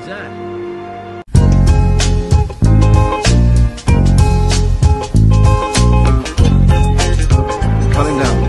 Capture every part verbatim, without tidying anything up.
was that? Calm down.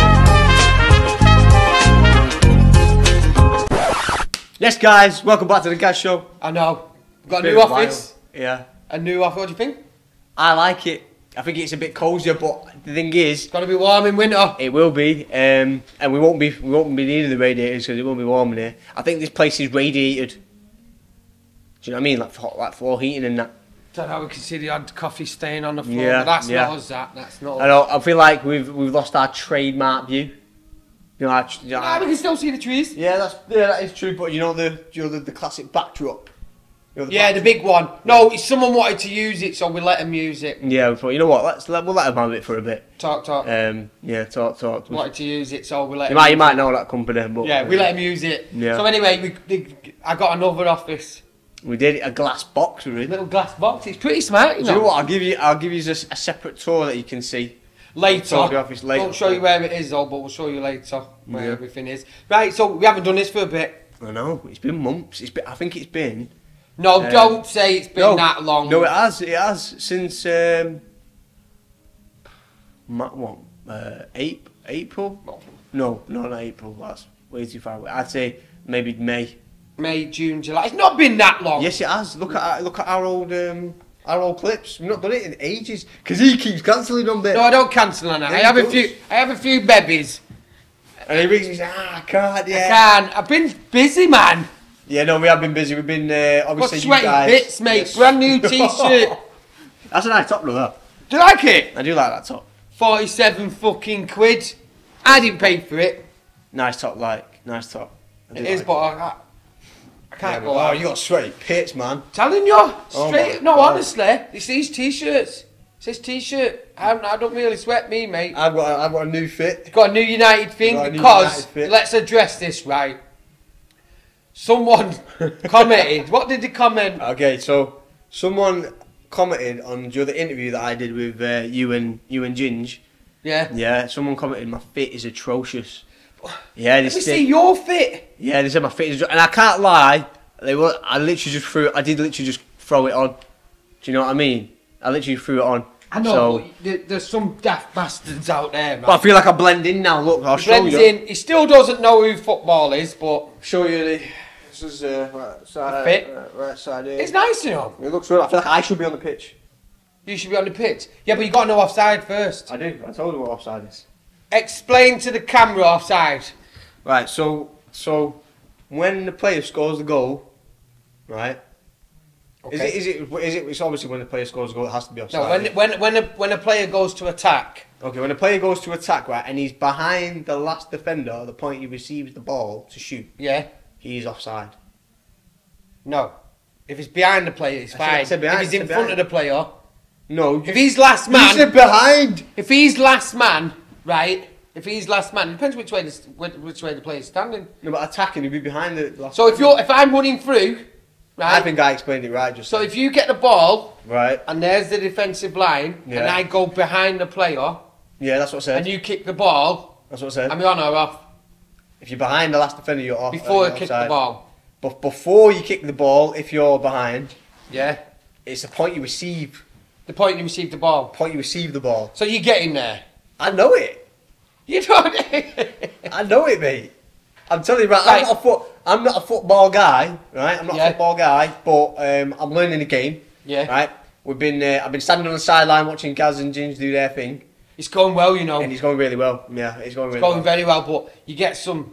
Yes, guys, welcome back to the Gaz Show. I know. We've got a new office. Yeah. A new office. What do you think? I like it. I think it's a bit cosier, but the thing is, It's got to be warm in winter. it will be, um, and we won't be we won't be needing the radiators because it won't be warm in here. I think this place is radiated. Do you know what I mean? Like hot, like floor heating and that. Don't know. We can see the odd coffee stain on the floor. Yeah, but that's yeah. not us. That. That's not. I know. I feel like we've we've lost our trademark view. You know, our, you know, Nah, we can still see the trees. yeah, that's yeah, that is true. But you know the you know the, the classic backdrop. You know, the Yeah, back- the big one. No, someone wanted to use it, so we let them use it. Yeah, we thought, you know what? Let's let, we'll let them have it for a bit. Talk, talk. Um, yeah, talk, talk. Wanted to use it, so we let. You them might you use might it. know that company, but Yeah, we let them use it. Yeah. So anyway, we, we, I got another office. we did it, a glass box. We did. Little glass box. It's pretty smart, you Do know. you know what? I'll give you I'll give you a, a separate tour that you can see. Later. Talk the office later. Won't show you where it is though, but we'll show you later where Yeah. everything is. Right, so we haven't done this for a bit. I know it's been months. It's been, I think it's been. No, Um, don't say it's been no, that long. No, it has. It has since um, ma- what? Uh, April? April? No, no, not April. That's way too far away. I'd say maybe May. May, June, July. It's not been that long. Yes, it has. Look at look at our old um, our old clips. We've not done it in ages because he keeps cancelling on bit. No, I don't cancel on that. Yeah, I have he a does. few. I have a few babies. And he rings and says, ah, I can't. Yeah. I can. I've been busy, man. Yeah, no, we have been busy. We've been uh, Got obviously you sweaty guys. bits, mate. Yes. Brand new T-shirt. That's a nice top, though. That. Do you like it? I do like that top. Forty-seven fucking quid. I didn't pay for it. Nice top, like nice top. I do It is, like but I, I, I can't Yeah, go but- out. oh, you got sweaty pits, man. Telling you, Oh straight. my no, God. honestly, it's these T-shirts. It says T-shirt. I, I don't really sweat me, mate. I've got a, I've got a new fit. Got a new United thing Got a new because United fit. let's address this right. Someone commented. What did they comment? Okay, so someone commented on the other interview that I did with uh, you and you and Ginge. Yeah. Yeah, someone commented my fit is atrocious. Yeah, they Let me said, see your fit. yeah, they said my fit is, and I can't lie. They were, I literally just threw, it- I did literally just throw it on. Do you know what I mean? I literally threw it on. I know, So, but there- there's some daft bastards out there, man. but I feel like I blend in now. Look, I'll show Blends you. in. He still doesn't know who football is, but Show you the. This is uh, right side. fit. Uh, right side here. it's nice, you know. It looks real. I feel like I should be on the pitch. You should be on the pitch. Yeah, but you got to know offside first. I do. I told you what offside is. Explain to the camera offside. Right. So so when the player scores the goal, right? Is Okay. it is it is it? It's obviously when the player scores a goal, it has to be offside. No, when when when a, when a player goes to attack. Okay, when the player goes to attack, right, and he's behind the last defender at the point he receives the ball to shoot, Yeah. he's offside. No. If it's behind the player, it's I said- fine. I said behind, if he's I in said front behind. of the player, No, if he's last you man, said behind. if he's last man, right? If he's last man, it depends which way the which way the player's standing. No, but attacking, he'd be behind the last. So if you're if I'm running through, right? I think I explained it right. Just so then. if you get the ball right, and there's the defensive line, and Yeah. I go behind the player yeah, that's what I said. and you kick the ball, That's what I said. am I on or off? If you're behind the last defender, you're off. Before uh, I you're kick the offside. ball. But before you kick the ball, if you're behind, Yeah. it's the point you receive. The point you receive the ball. Point you receive the ball. So you get in there. I know it. You don't. I know it, mate. I'm telling you, right. Right. I'm not a foot. I'm not a football guy, right? I'm not Yeah. a football guy, but um, I'm learning the game. Yeah. Right. We've been. Uh, I've been standing on the sideline watching Gaz and Ginge do their thing, It's going well, you know. and he's going really well. Yeah, he's going really It's going well. very well, but you get some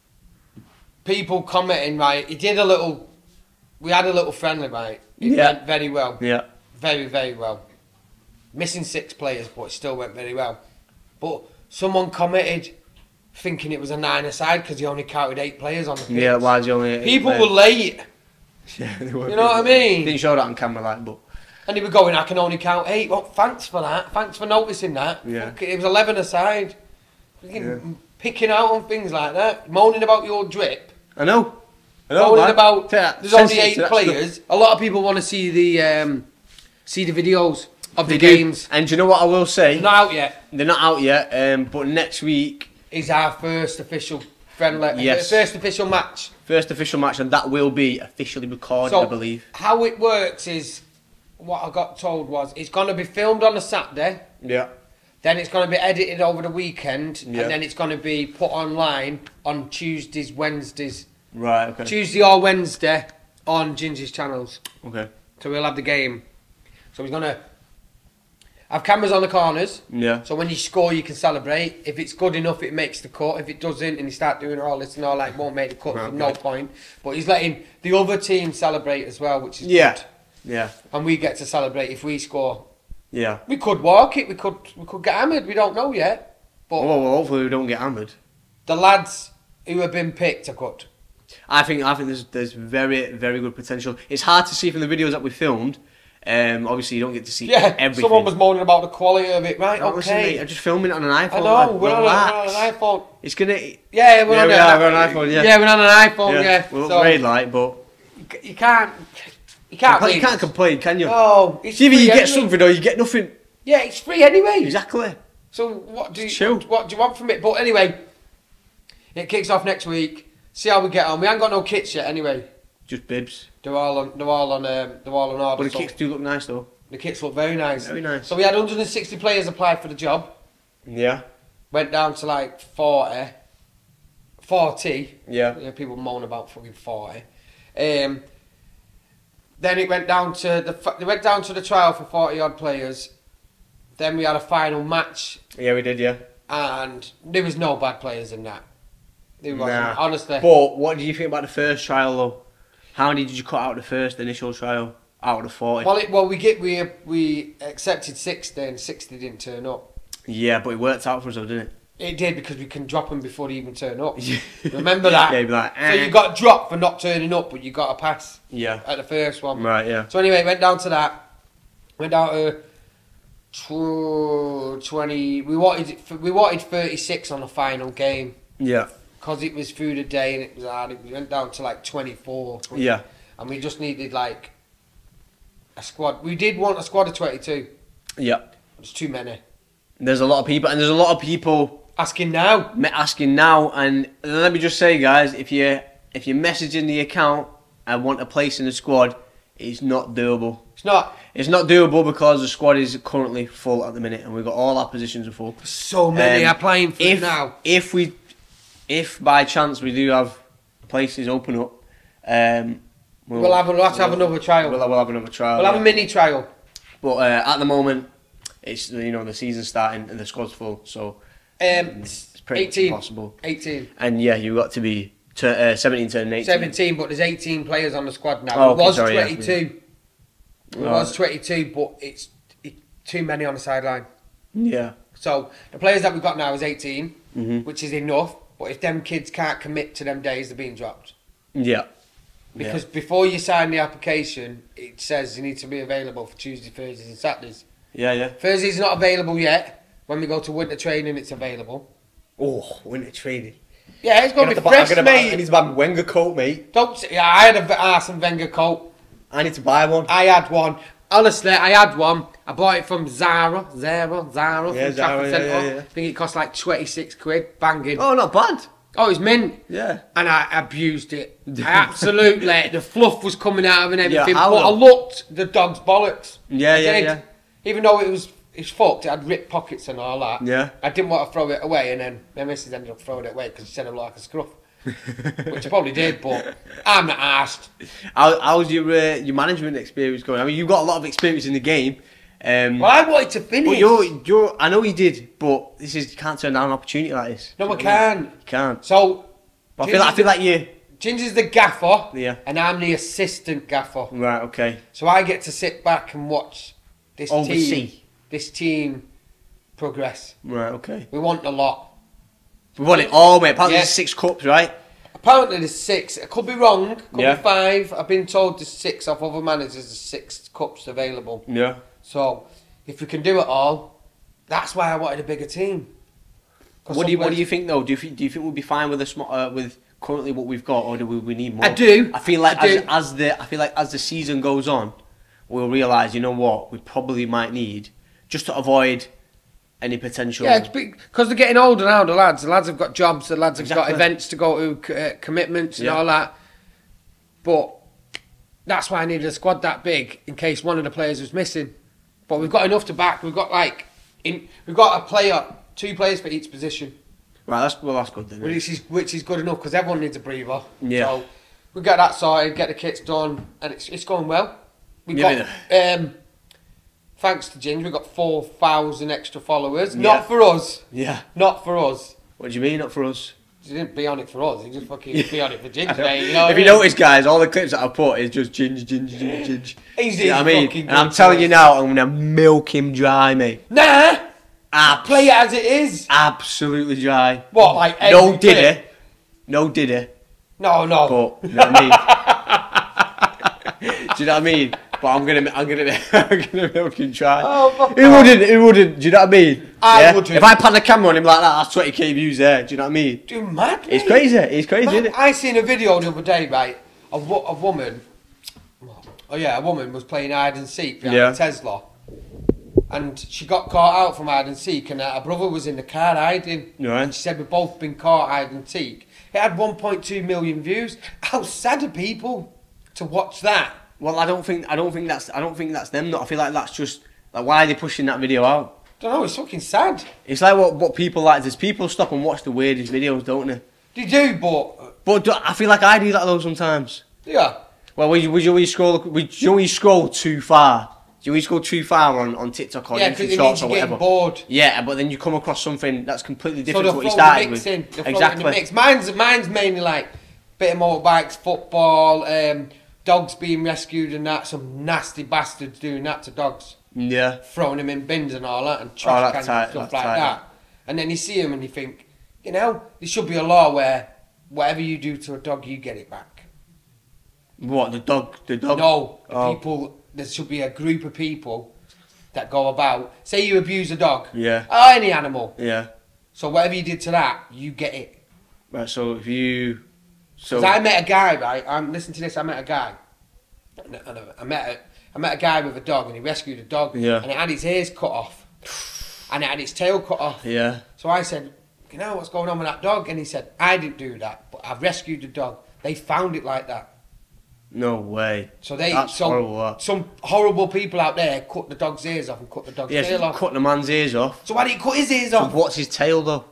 people commenting, right? He did a little. We had a little friendly, right? It Yeah. went very well. Yeah. Very, very well. Missing six players, but it still went very well. But someone commented thinking it was a nine-a-side because he only counted eight players on the pitch. Yeah. Why is he only? eight People players? were late, Yeah, they were you know what I mean? Didn't show that on camera, like, but and they were going, I can only count eight. Well, thanks for that. Thanks for noticing that. Yeah. Fuck it, it was eleven-a-side. Yeah. Picking out on things like that. Moaning about your drip. I know. I know. Moaning man. about Tell ya, there's only sensitive eight to that players. stuff. A lot of people want to see the um, see the videos of the They do. games. And do you know what I will say? Not out yet. They're not out yet, um, but next week. Is our first official friendly. Yes. First official match. First official match, and that will be officially recorded, So, I believe. how it works is, what I got told was, it's going to be filmed on a Saturday, Yeah. then it's going to be edited over the weekend, Yeah. and then it's going to be put online on Tuesdays, Wednesdays. Right, okay. Tuesday or Wednesday on Ginger's channels. Okay. So we'll have the game. So he's going to have cameras on the corners. Yeah. So when you score, you can celebrate. If it's good enough, it makes the cut. If it doesn't, and you start doing all this and all that, it won't make the cut. Right, So no okay. point. But he's letting the other team celebrate as well, which is Yeah. good. Yeah. And we get to celebrate if we score. Yeah. We could walk it. We could. We could get hammered. We don't know yet. But Well, well, hopefully we don't get hammered. the lads who have been picked are good. I think I think there's there's very very good potential. It's hard to see from the videos that we filmed. Um, obviously you don't get to see Yeah. everything. Someone was moaning about the quality of it. Right. Oh, listen, Okay. mate, I'm just filming it on an iPhone. I know. lad. We're on, a, Relax. we're on an iPhone. It's gonna. Yeah, we're Yeah, on we a- are, we're on an iPhone, yeah. Yeah, we're on an iPhone. Yeah. We'll So, upgrade like, but you ca- you can't. You can't. you win. can't complain, can you? No, it's It's either free you get anyway. something or you get nothing. Yeah, it's free anyway. Exactly. So what do you It's true. what do you want from it? But anyway, it kicks off next week. See how we get on. We haven't got no kits yet anyway. Just bibs. They're all on. They're all on. Um, they're all on order. But the so kicks do look nice though. the kits look very nice. Very nice. So we had one hundred sixty players apply for the job. Yeah. Went down to like forty. forty. Yeah. Yeah, people moan about fucking forty. Um, then it went down to the f- they went down to the trial for forty odd players. Then we had a final match, Yeah, we did. Yeah. and there was no bad players in that. There wasn't, Nah. honestly. But what do you think about the first trial though? How many did you cut out of the first initial trial? Out of the forty. Well, it, well, we get we we accepted sixty, and sixty didn't turn up. Yeah, but it worked out for us though, didn't it? It did because we can drop them before they even turn up. Remember that? Yeah, you'd be like, So eh. you got dropped for not turning up, but you got a pass Yeah. at the first one. Right. Yeah. So anyway, went down to that. Went down to tw- twenty. We wanted we wanted thirty-six on the final game Yeah. because it was food a day and it was hard. It went down to like twenty-four. Yeah. And we just needed like a squad. We did want a squad of twenty-two. Yeah. It's too many. There's a lot of people, and there's a lot of people Asking now. me- asking now. And let me just say, guys, if you if you're messaging the account and want a place in the squad, it's not doable. It's not It's not doable because the squad is currently full at the minute, and we've got all our positions are full. so many Um, applying for if it now. if we if by chance we do have places open up, um, We'll have, we'll have to have another trial. We'll, we'll have another trial. We'll have yeah. a mini trial. But uh, at the moment, it's you know the season's starting and the squad's full, so Um, it's pretty eighteen. impossible. eighteen. And yeah, you've got to be tur uh, seventeen turning eighteen. seventeen, but there's eighteen players on the squad now. Oh, it okay, was sorry, yeah, twenty-two. It Right. was twenty-two, but it's it, too many on the sideline. Yeah. So the players that we've got now is eighteen, Mhm. which is enough. But if them kids can't commit to them days, they're being dropped. Yeah. Because before you sign the application, it says you need to be available for Tuesday, Thursdays and Saturdays. Yeah, yeah. Thursday's not available yet. When we go to winter training, it's available. Oh, winter training. Yeah, it's going to be I'm fresh, gonna buy, I mate. need to buy my Wenger coat, mate. Don't say, yeah, I had a Arsene Wenger coat. I need to buy one. I had one. Honestly, I had one. I bought it from Zara. Zara, Zara Yeah, from Zara, Trafford yeah, Centre. yeah, yeah. I think it cost like twenty-six quid. Banging. Oh, not bad. Oh, it's mint. Yeah. And I abused it. I absolutely, the fluff was coming out of it and everything. how but I long? looked the dog's bollocks. Yeah, I yeah, did. yeah. Even though it was it's fucked, it had ripped pockets and all that. Yeah. I didn't want to throw it away, and then my missus ended up throwing it away because she said it looked like a scruff. Which I probably did, but I'm not asked. How, how's your uh, your management experience going? I mean, you've got a lot of experience in the game. Um, Well, I wanted to finish. but you're, you're, I know you did, but this is you can't turn down an opportunity like this. no, I You can't. can't. So, But I feel, like, I feel like you. Ginger's the gaffer, Yeah. and I'm the assistant gaffer. Right. Okay. So I get to sit back and watch this Oversee. team, this team progress. Right. Okay. We want a lot. We won it all, mate. Apparently, Yeah. there's six cups, right? Apparently there's six. I could be wrong. Could Yeah. be five. I've been told there's six off other managers. There's six cups available. Yeah. So if we can do it all, that's why I wanted a bigger team. 'Cause What do you What do sometimes- you think though? Do you think, Do you think we'll be fine with a sm- uh, with currently what we've got, or do we, we need more? I do. I feel like I as, do. as the I feel like as the season goes on, we'll realise. You know what? We probably might need just to avoid any potential. Yeah, because they're getting older now, the lads. The lads have got jobs, the lads have Exactly. got events to go to, uh, commitments and Yeah. all that. But that's why I needed a squad that big, in case one of the players was missing. But we've got enough to back. We've got like, in, we've got a player, two players for each position. Right, that's well, that's good then. Which is, which is good enough, because everyone needs a breather. Yeah. So we get that sorted, get the kits done, and it's, it's going well. We've Yeah, got, um, thanks to Ginge, we've got four thousand extra followers. Yeah. Not for us. Yeah. Not for us. What do you mean, not for us? He didn't be on it for us. He just fucking be on it for Ginge, mate. You know if what you I mean? notice, guys, all the clips that I put is just ginge, ginge, ginge, ginge. He's You know what I mean? fucking And I'm good telling for you us. now, I'm gonna milk him dry, mate. Nah! Abs- Play it as it is. absolutely dry. What, like No every diddy, clip? no diddy. No, no. But you know what I mean? Do you know what I mean? But I'm gonna, I'm gonna, I'm gonna milk him dry. Oh, fuck Who off. wouldn't? Who wouldn't? Do you know what I mean? I wouldn't. If I pan the camera on him like that, that's twenty k views there. Do you know what I mean? Dude, mad, It's mate. crazy. It's crazy, Man, isn't it? I seen a video the other day, right? A, wo- a woman. Oh yeah, a woman was playing hide and seek behind Yeah. a Tesla, and she got caught out from hide and seek, and her brother was in the car hiding. Right. And she said we've both been caught hide and seek. It had one point two million views. How sad are people to watch that? Well, I don't think, I don't think that's, I don't think that's them. Though. I feel like that's just like why are they pushing that video out? Don't know. It's fucking sad. It's like what what people like. There's people stop and watch the weirdest videos, don't they? They do, but But do, I feel like I do that though sometimes. yeah. Well, would you, would you always scroll? Would you always scroll too far? Do you always go too far on, on TikTok or Yeah, because YouTube it Shorts means or you're getting whatever? bored. Yeah, but then you come across something that's completely So different they're to what you throwing the started mix with. in. They're throwing Exactly. the mix. Mine's mine's mainly like bit of motorbikes, football, um, dogs being rescued and that. Some nasty bastards doing that to dogs, Yeah. throwing them in bins and all that, and Oh, trash that's cans tight, and stuff that's like tight. that. And then you see them and you think, you know, there should be a law where whatever you do to a dog, you get it back. What the dog? The dog? No, the Oh. people. There should be a group of people that go about. Say you abuse a dog, Yeah. or any animal. Yeah. So whatever you did to that, you get it. Right. So if you, so Because I met a guy, right? I'm listen to this. I met a guy, and and I met a, I met a guy with a dog, and he rescued a dog, Yeah. and it had its ears cut off, and it had its tail cut off. yeah. So I said, you know what's going on with that dog? And he said, I didn't do that, but I've rescued the dog. They found it like that. No way. So they, That's so horrible. That. some horrible people out there cut the dog's ears off and cut the dog's Yeah. tail So off. cut the man's ears off. So why did he cut his ears So off? what's his tail though?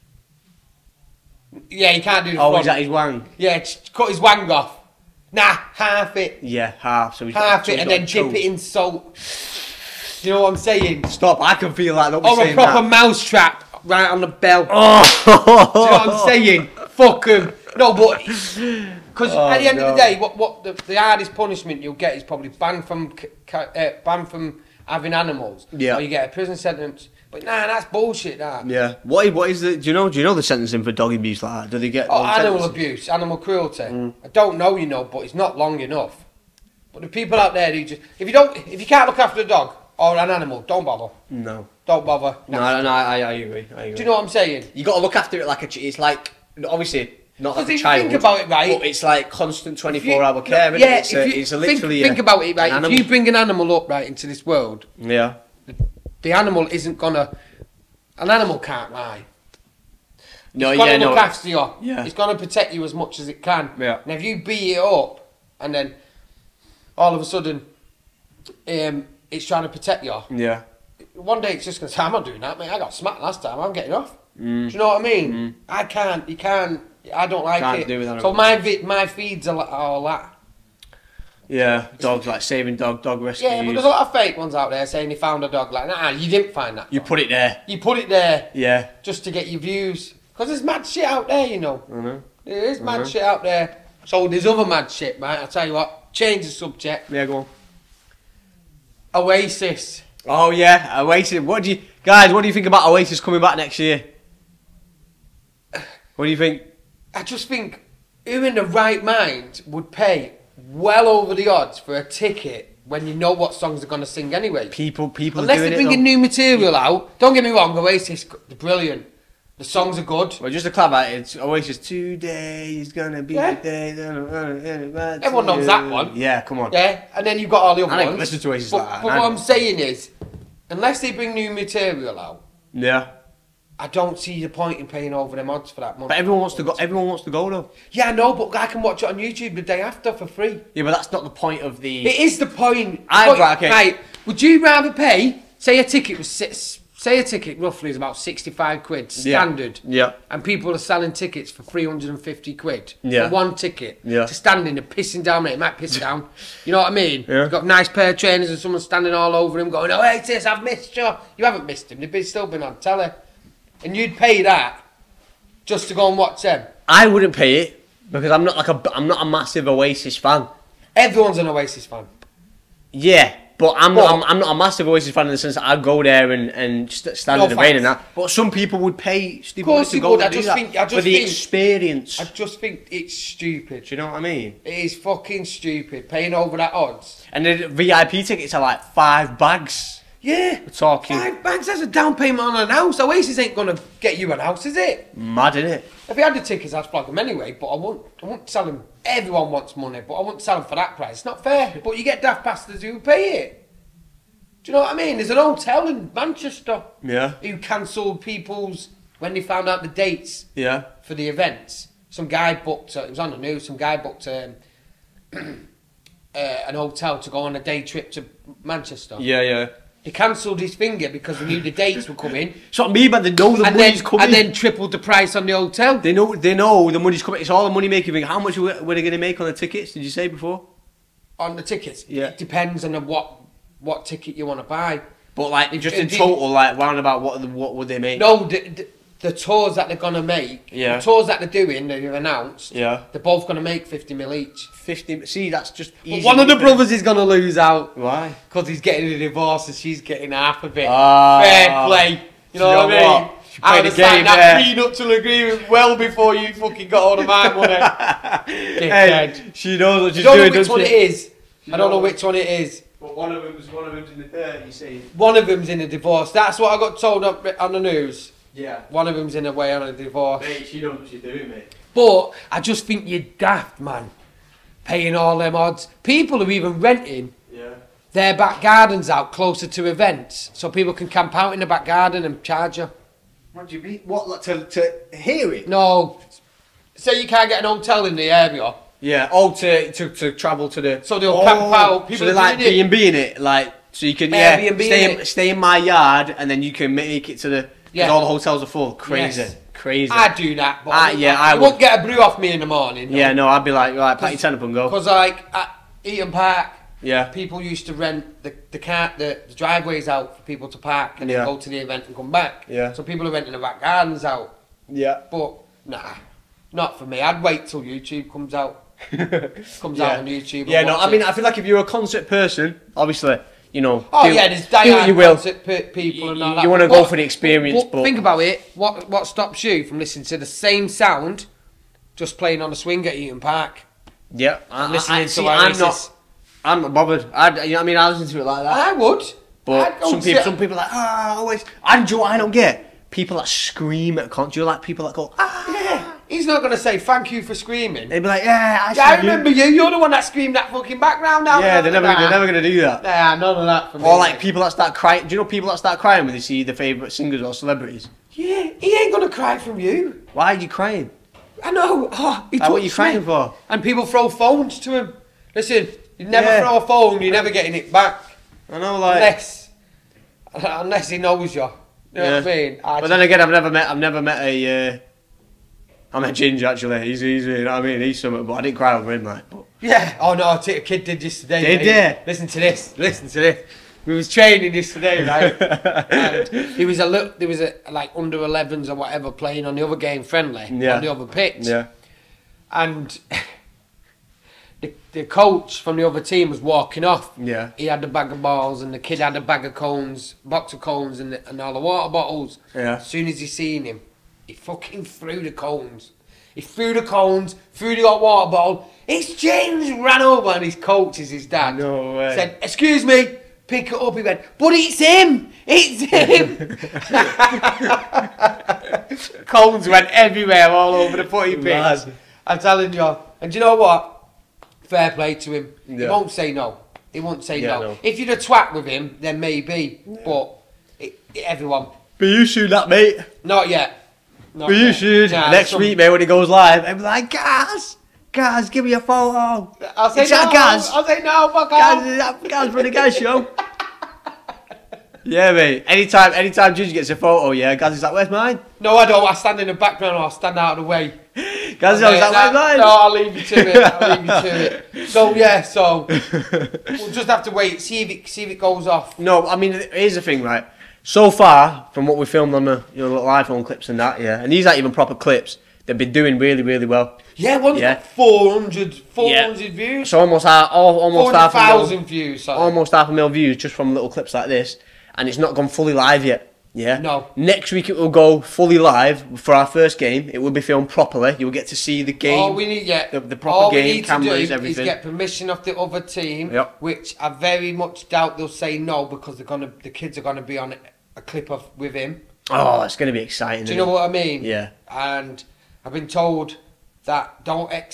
Yeah, he can't do the Oh, front. is that his wang? Yeah, just cut his wang off. Nah, half it. Yeah, half. So he's Half got, so it he's and got then dip toes. it in salt. You know what I'm saying? Stop! I can feel that. Don't be Or a saying proper that. mouse trap right on the bell. Oh. Do you know what I'm saying? Fuck him. No, but because Oh, at the end no. of the day, what what the, the hardest punishment you'll get is probably banned from c- ca- uh, banned from having animals. Yeah. Or you get a prison sentence. But nah, that's bullshit. That. Yeah. What? is- What is the? Do you know? Do you know the sentencing for dog abuse like that? Do they get? Oh, long animal sentences? abuse, animal cruelty. Mm. I don't know, you know, but it's not long enough. But the people out there who just if you don't if you can't look after a dog or an animal, don't bother. No. Don't bother. No, no, no. I, I agree. I agree. Do you know what I'm saying? You got to look after it like a. ch- It's like obviously not like Because a if you child. think about it, right, But it's like constant If twenty-four you- hour care. no, innit? yeah, It's, if a, you it's a think, literally. think a, about it, right? an If you bring an animal up right into this world, Yeah. the animal isn't gonna. An animal can't lie. No. It's gonna Yeah. look No. after you. Yeah. It's gonna protect you as much as it can. Yeah. And if you beat it up, and then all of a sudden, um, it's trying to protect you. Yeah. One day it's just gonna say, "I'm not doing that, mate. I got smacked last time. I'm getting off." Mm. Do you know what I mean? Mm. I can't. You can't. I don't like Can't it. do with animals. So my vi- my feeds are like all that. Yeah. Dogs like saving dog, dog rescues. Yeah, but there's a lot of fake ones out there saying they found a dog. Like, nah, you didn't find that. You dog. put it there. You put it there Yeah. just to get your views. Because there's mad shit out there, you know. I know. There is mad Mhm. shit out there. So there's other mad shit, mate. I'll tell you what. Change the subject. Yeah. Go on. Oasis. Oh yeah, Oasis. What do you guys? What do you think about Oasis coming back next year? What do you think? I just think who in the right mind would pay well over the odds for a ticket when you know what songs they're going to sing anyway? People, people Unless are doing they're it. bringing though. new material out. Don't get me wrong, Oasis, they're brilliant. The songs are good. Well, just to clarify, it's Oasis. Today is gonna be Yeah. the day. that I'm gonna get it back to Everyone knows you. that one. Yeah, come on. Yeah, and then you've got all the other I don't ones. listen to Oasis but like that, but I what don't. I'm saying is, unless they bring new material out, Yeah. I don't see the point in paying over them odds for that money. But everyone wants to go. Everyone wants to go though. Yeah, I know, but I can watch it on YouTube the day after for free. Yeah, but that's not the point of the. It is the point. I point, right, okay. Right, would you rather pay? Say a ticket was six. Say a ticket roughly is about sixty-five quid standard. Yeah. yeah. And people are selling tickets for three hundred fifty quid Yeah. for one ticket. Yeah. To stand in and pissing down, mate. It might piss down. You know what I mean? Yeah. You've got a nice pair of trainers and someone standing all over him going, oh, hey, sis, I've missed you. You haven't missed him. They've been, still been on telly. And you'd pay that just to go and watch them. I wouldn't pay it because I'm not like a. I'm not a massive Oasis fan. Everyone's an Oasis fan. Yeah. But I'm, But- not, I'm I'm not a massive Oasis fan in the sense that I'd go there and, and st- stand No in the rain and facts. that. But some people would pay stupid Of course money to they go would. and I do just that think- I just for the think- experience. I just think it's stupid. Do you know what I mean? It is fucking stupid. Paying over that odds. And the V I P tickets are like five bags. Yeah. We're talking Five bags, that's a down payment on an house. Oasis ain't going to get you an house, is it? mad, innit? If he had the tickets, I'd flog them anyway, but I won't, I won't sell them. Everyone wants money, but I won't sell them for that price. It's not fair. But you get daft bastards who pay it. Do you know what I mean? There's an hotel in Manchester Yeah. who cancelled people's, when they found out the dates Yeah. for the events. Some guy booked, uh, it was on the news, some guy booked um, uh, an hotel to go on a day trip to Manchester. Yeah, yeah. He cancelled his finger because he knew the dates were coming. It's not me, but they know the and money's then, coming. And then tripled the price on the hotel. they know they know the money's coming. It's all the money making thing. How much were were they going to make on the tickets? Did you say before? On the tickets. Yeah. It depends on the, what what ticket you want to buy. But like just in the- total, like round about what what would they make? No, the, the, the tours that they're going to make, Yeah. the tours that they're doing, they've announced, Yeah. they're both going to make fifty mil each. Fifty. See, that's just But easy. one of the brothers is going to lose out. Why? Because he's getting a divorce and she's getting half of it. Ah. Fair play. You know You what know I mean? what? She I played would the have game signed that there. prenuptial agreement well before you fucking got all of my money. Dickhead. Hey, she knows what I she's don't know doing. which doesn't one she? it is. You I don't know know. which one it is. But one of them's one of them's in the third. You see? One of them's in a divorce. That's what I got told on, on the news. Yeah. One of them's in a way on a divorce. Mate, she knows what she's doing, mate. But I just think you're daft, man. Paying all them odds. People are even renting Yeah. their back gardens out closer to events, so people can camp out in the back garden and charge you. What do you mean? What like, to to hear it? No, say you can't get an hotel in the area, Yeah. Oh, to to, to travel to the. so they'll oh, camp out. People so they're are like doing B it. and B in it, like so you can yeah Airbnb stay in in, it. stay in my yard and then you can make it to the because Yeah. all the hotels are full. Crazy, Yes. crazy. I'd do that, but Ah, I, yeah, I, I you won't would. get a brew off me in the morning. yeah, no, I'd be like, right, pat your ten up and go. Because like at Eaton Park, Yeah. people used to rent the the car, the, the driveways out for people to park and Yeah. then go to the event and come back. Yeah. So people are renting the back gardens out. Yeah. But nah, not for me. I'd wait till YouTube comes out. Comes Yeah. out on YouTube. and Yeah, no, watch I mean, it. I feel like if you're a concert person, obviously, you know. Oh do- yeah, there's do what diehard you will. concert pe- people and You- all you that. wanna But- go for the experience, but- think about it. What what stops you from listening to the same sound, just playing on a swing at Eaton Park? Yeah, I, Listening I, to see, I'm Oasis. not. I'm not bothered. I, you know what I mean, I listen to it like that. I would. But I'd go some see people, it. some people are like, ah, always. And do you know what I don't get? People that scream at concert. Do you like people that go, ah? Yeah, he's not gonna say thank you for screaming. They'd be like, yeah, I, Yeah, I see you." remember you. You're the one that screamed that fucking background down. Yeah, they're never, nah. they're never gonna do that. Nah, none of that for me. Or like people that start crying. Do you know people that start crying when they see their favourite singers or celebrities? Yeah, he ain't gonna cry from you. Why are you crying? I know. Oh, he Like, what are you touched crying me. for? And people throw phones to him. Listen, you never Yeah. throw a phone. You're never getting it back I know, like. unless unless he knows you. You know Yeah. what I mean? I But just- then again, I've never met, I've never met a. Uh, I met Ginger actually. He's, he's, you know what I mean, he's something, but I didn't cry over him, like. But yeah. Oh no, a kid did this today. Did mate. ya? Listen to this. Listen to this. We was training this today, right? and he was a look. There was a like under elevens or whatever playing on the other game friendly Yeah. on the other pitch. yeah, And the, the coach from the other team was walking off. yeah, He had the bag of balls and the kid had a bag of cones, box of cones and, the, and all the water bottles. yeah. As soon as he seen him, he fucking threw the cones. He threw the cones, threw the hot water bottle. It's James, ran over and his coach is his dad. No way. Said, excuse me, pick it up. He went, but it's him, it's him. Cones went everywhere all over the footy pitch. Mad. I'm telling you. And do you know what? Fair play to him. He Yeah. won't say no. He won't say Yeah, no. no. If you'd a twat with him, then maybe. But it, it- everyone, But you soon that, mate. Not yet. Not But you yet. should. Nah, Next some- week, mate, when it goes live, I'll be like, Gaz, Gaz, give me a photo. I'll say Is no. that Gaz? I'll say no. Fuck Gaz, off. is that Gaz for the Gaz show? Yeah, mate. Anytime, anytime Ginger gets a photo, yeah, Gaz is like, where's mine? No, I don't. I stand in the background or I stand out of the way. Gaz is always like, where's mine? No, I'll leave you to it. I'll leave you to it. So yeah, so we'll just have to wait, see if it see if it goes off. No, I mean, here's the thing, right? So far, from what we filmed on the you know, little iPhone clips and that, yeah, and these aren't even proper clips, they've been doing really, really well. Yeah, one's Yeah. got four hundred, four hundred Yeah. views. So almost, half, almost half a mil, thousand views. Sorry. almost half a mil views just from little clips like this, and it's not gone fully live yet. Yeah. No. Next week it will go fully live for our first game. It will be filmed properly. You will get to see the game. All we need, yeah, the, the proper all game, we need cameras, to do everything. is get permission off the other team, Yep. which I very much doubt they'll say no because they're gonna, the kids are gonna be on a clip of with him. Oh, it's going to be exciting. Do you know what I mean? Yeah. And I've been told that don't ex,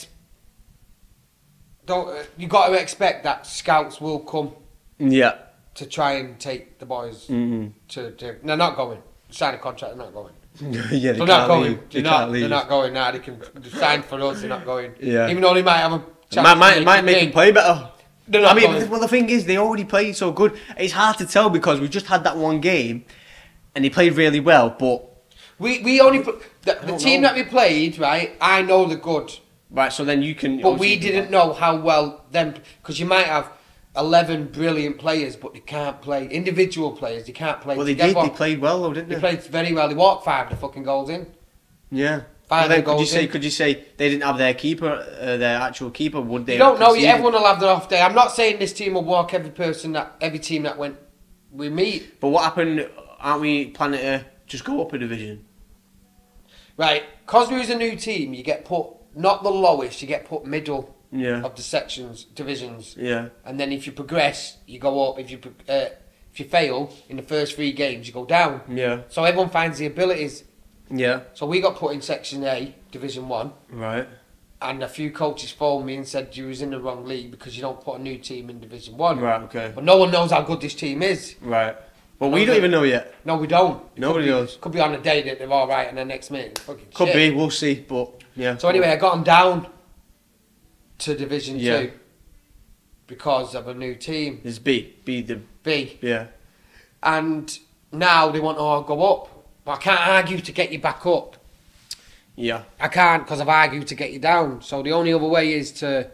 don't uh, you got to expect that scouts will come Yeah. to try and take the boys Mm-hmm. to, to. They're not going. Sign a contract. They're not going. yeah, They're they not can't going. leave. They're They not. can't leave. They're not going now. They can sign for us. They're not going. Yeah. Even though they might have a chance Might, might, to might it make big, him play better. They're not I mean, going. well, the thing is, they already played so good. It's hard to tell because we just had that one game, and he played really well. But We we only put the, the don't team know. that we played. Right, I know they're good, right, so then you can. but we obviously- didn't know how well them because you might have eleven brilliant players, but they can't play individual players. They can't play Well, they together. did. They played well, though, didn't They they? played very well. They walked five of the fucking goals in. Yeah. Five Well, then, of the could you goals say? in. Could you say they didn't have their keeper, uh, their actual keeper? Would they? You don't have know. conceded? Everyone will have their off day. I'm not saying this team will walk every person that every team that went we meet. But what happened? Aren't we planning to just go up a division? Right, because there is a new team, you get put not the lowest, you get put middle Yeah. of the sections, divisions, Yeah. and then if you progress, you go up. If you pro- uh, if you fail in the first three games, you go down. Yeah. So everyone finds the abilities. Yeah. So we got put in Section A, Division One, Right. and a few coaches phoned me and said you was in the wrong league because you don't put a new team in Division One. Right. Okay. But no one knows how good this team is. Right. Well, we don't even know yet. No, we don't. It Nobody could be, knows. Could be on a day that they're all right, and then next minute, fucking Could shit. be. We'll see. But yeah. So anyway, I got them down to Division Yeah. Two because of a new team, It's B. B. The. B, Yeah. and now they want to all go up. But I can't argue to get you back up. Yeah. I can't because I've argued to get you down. So the only other way is to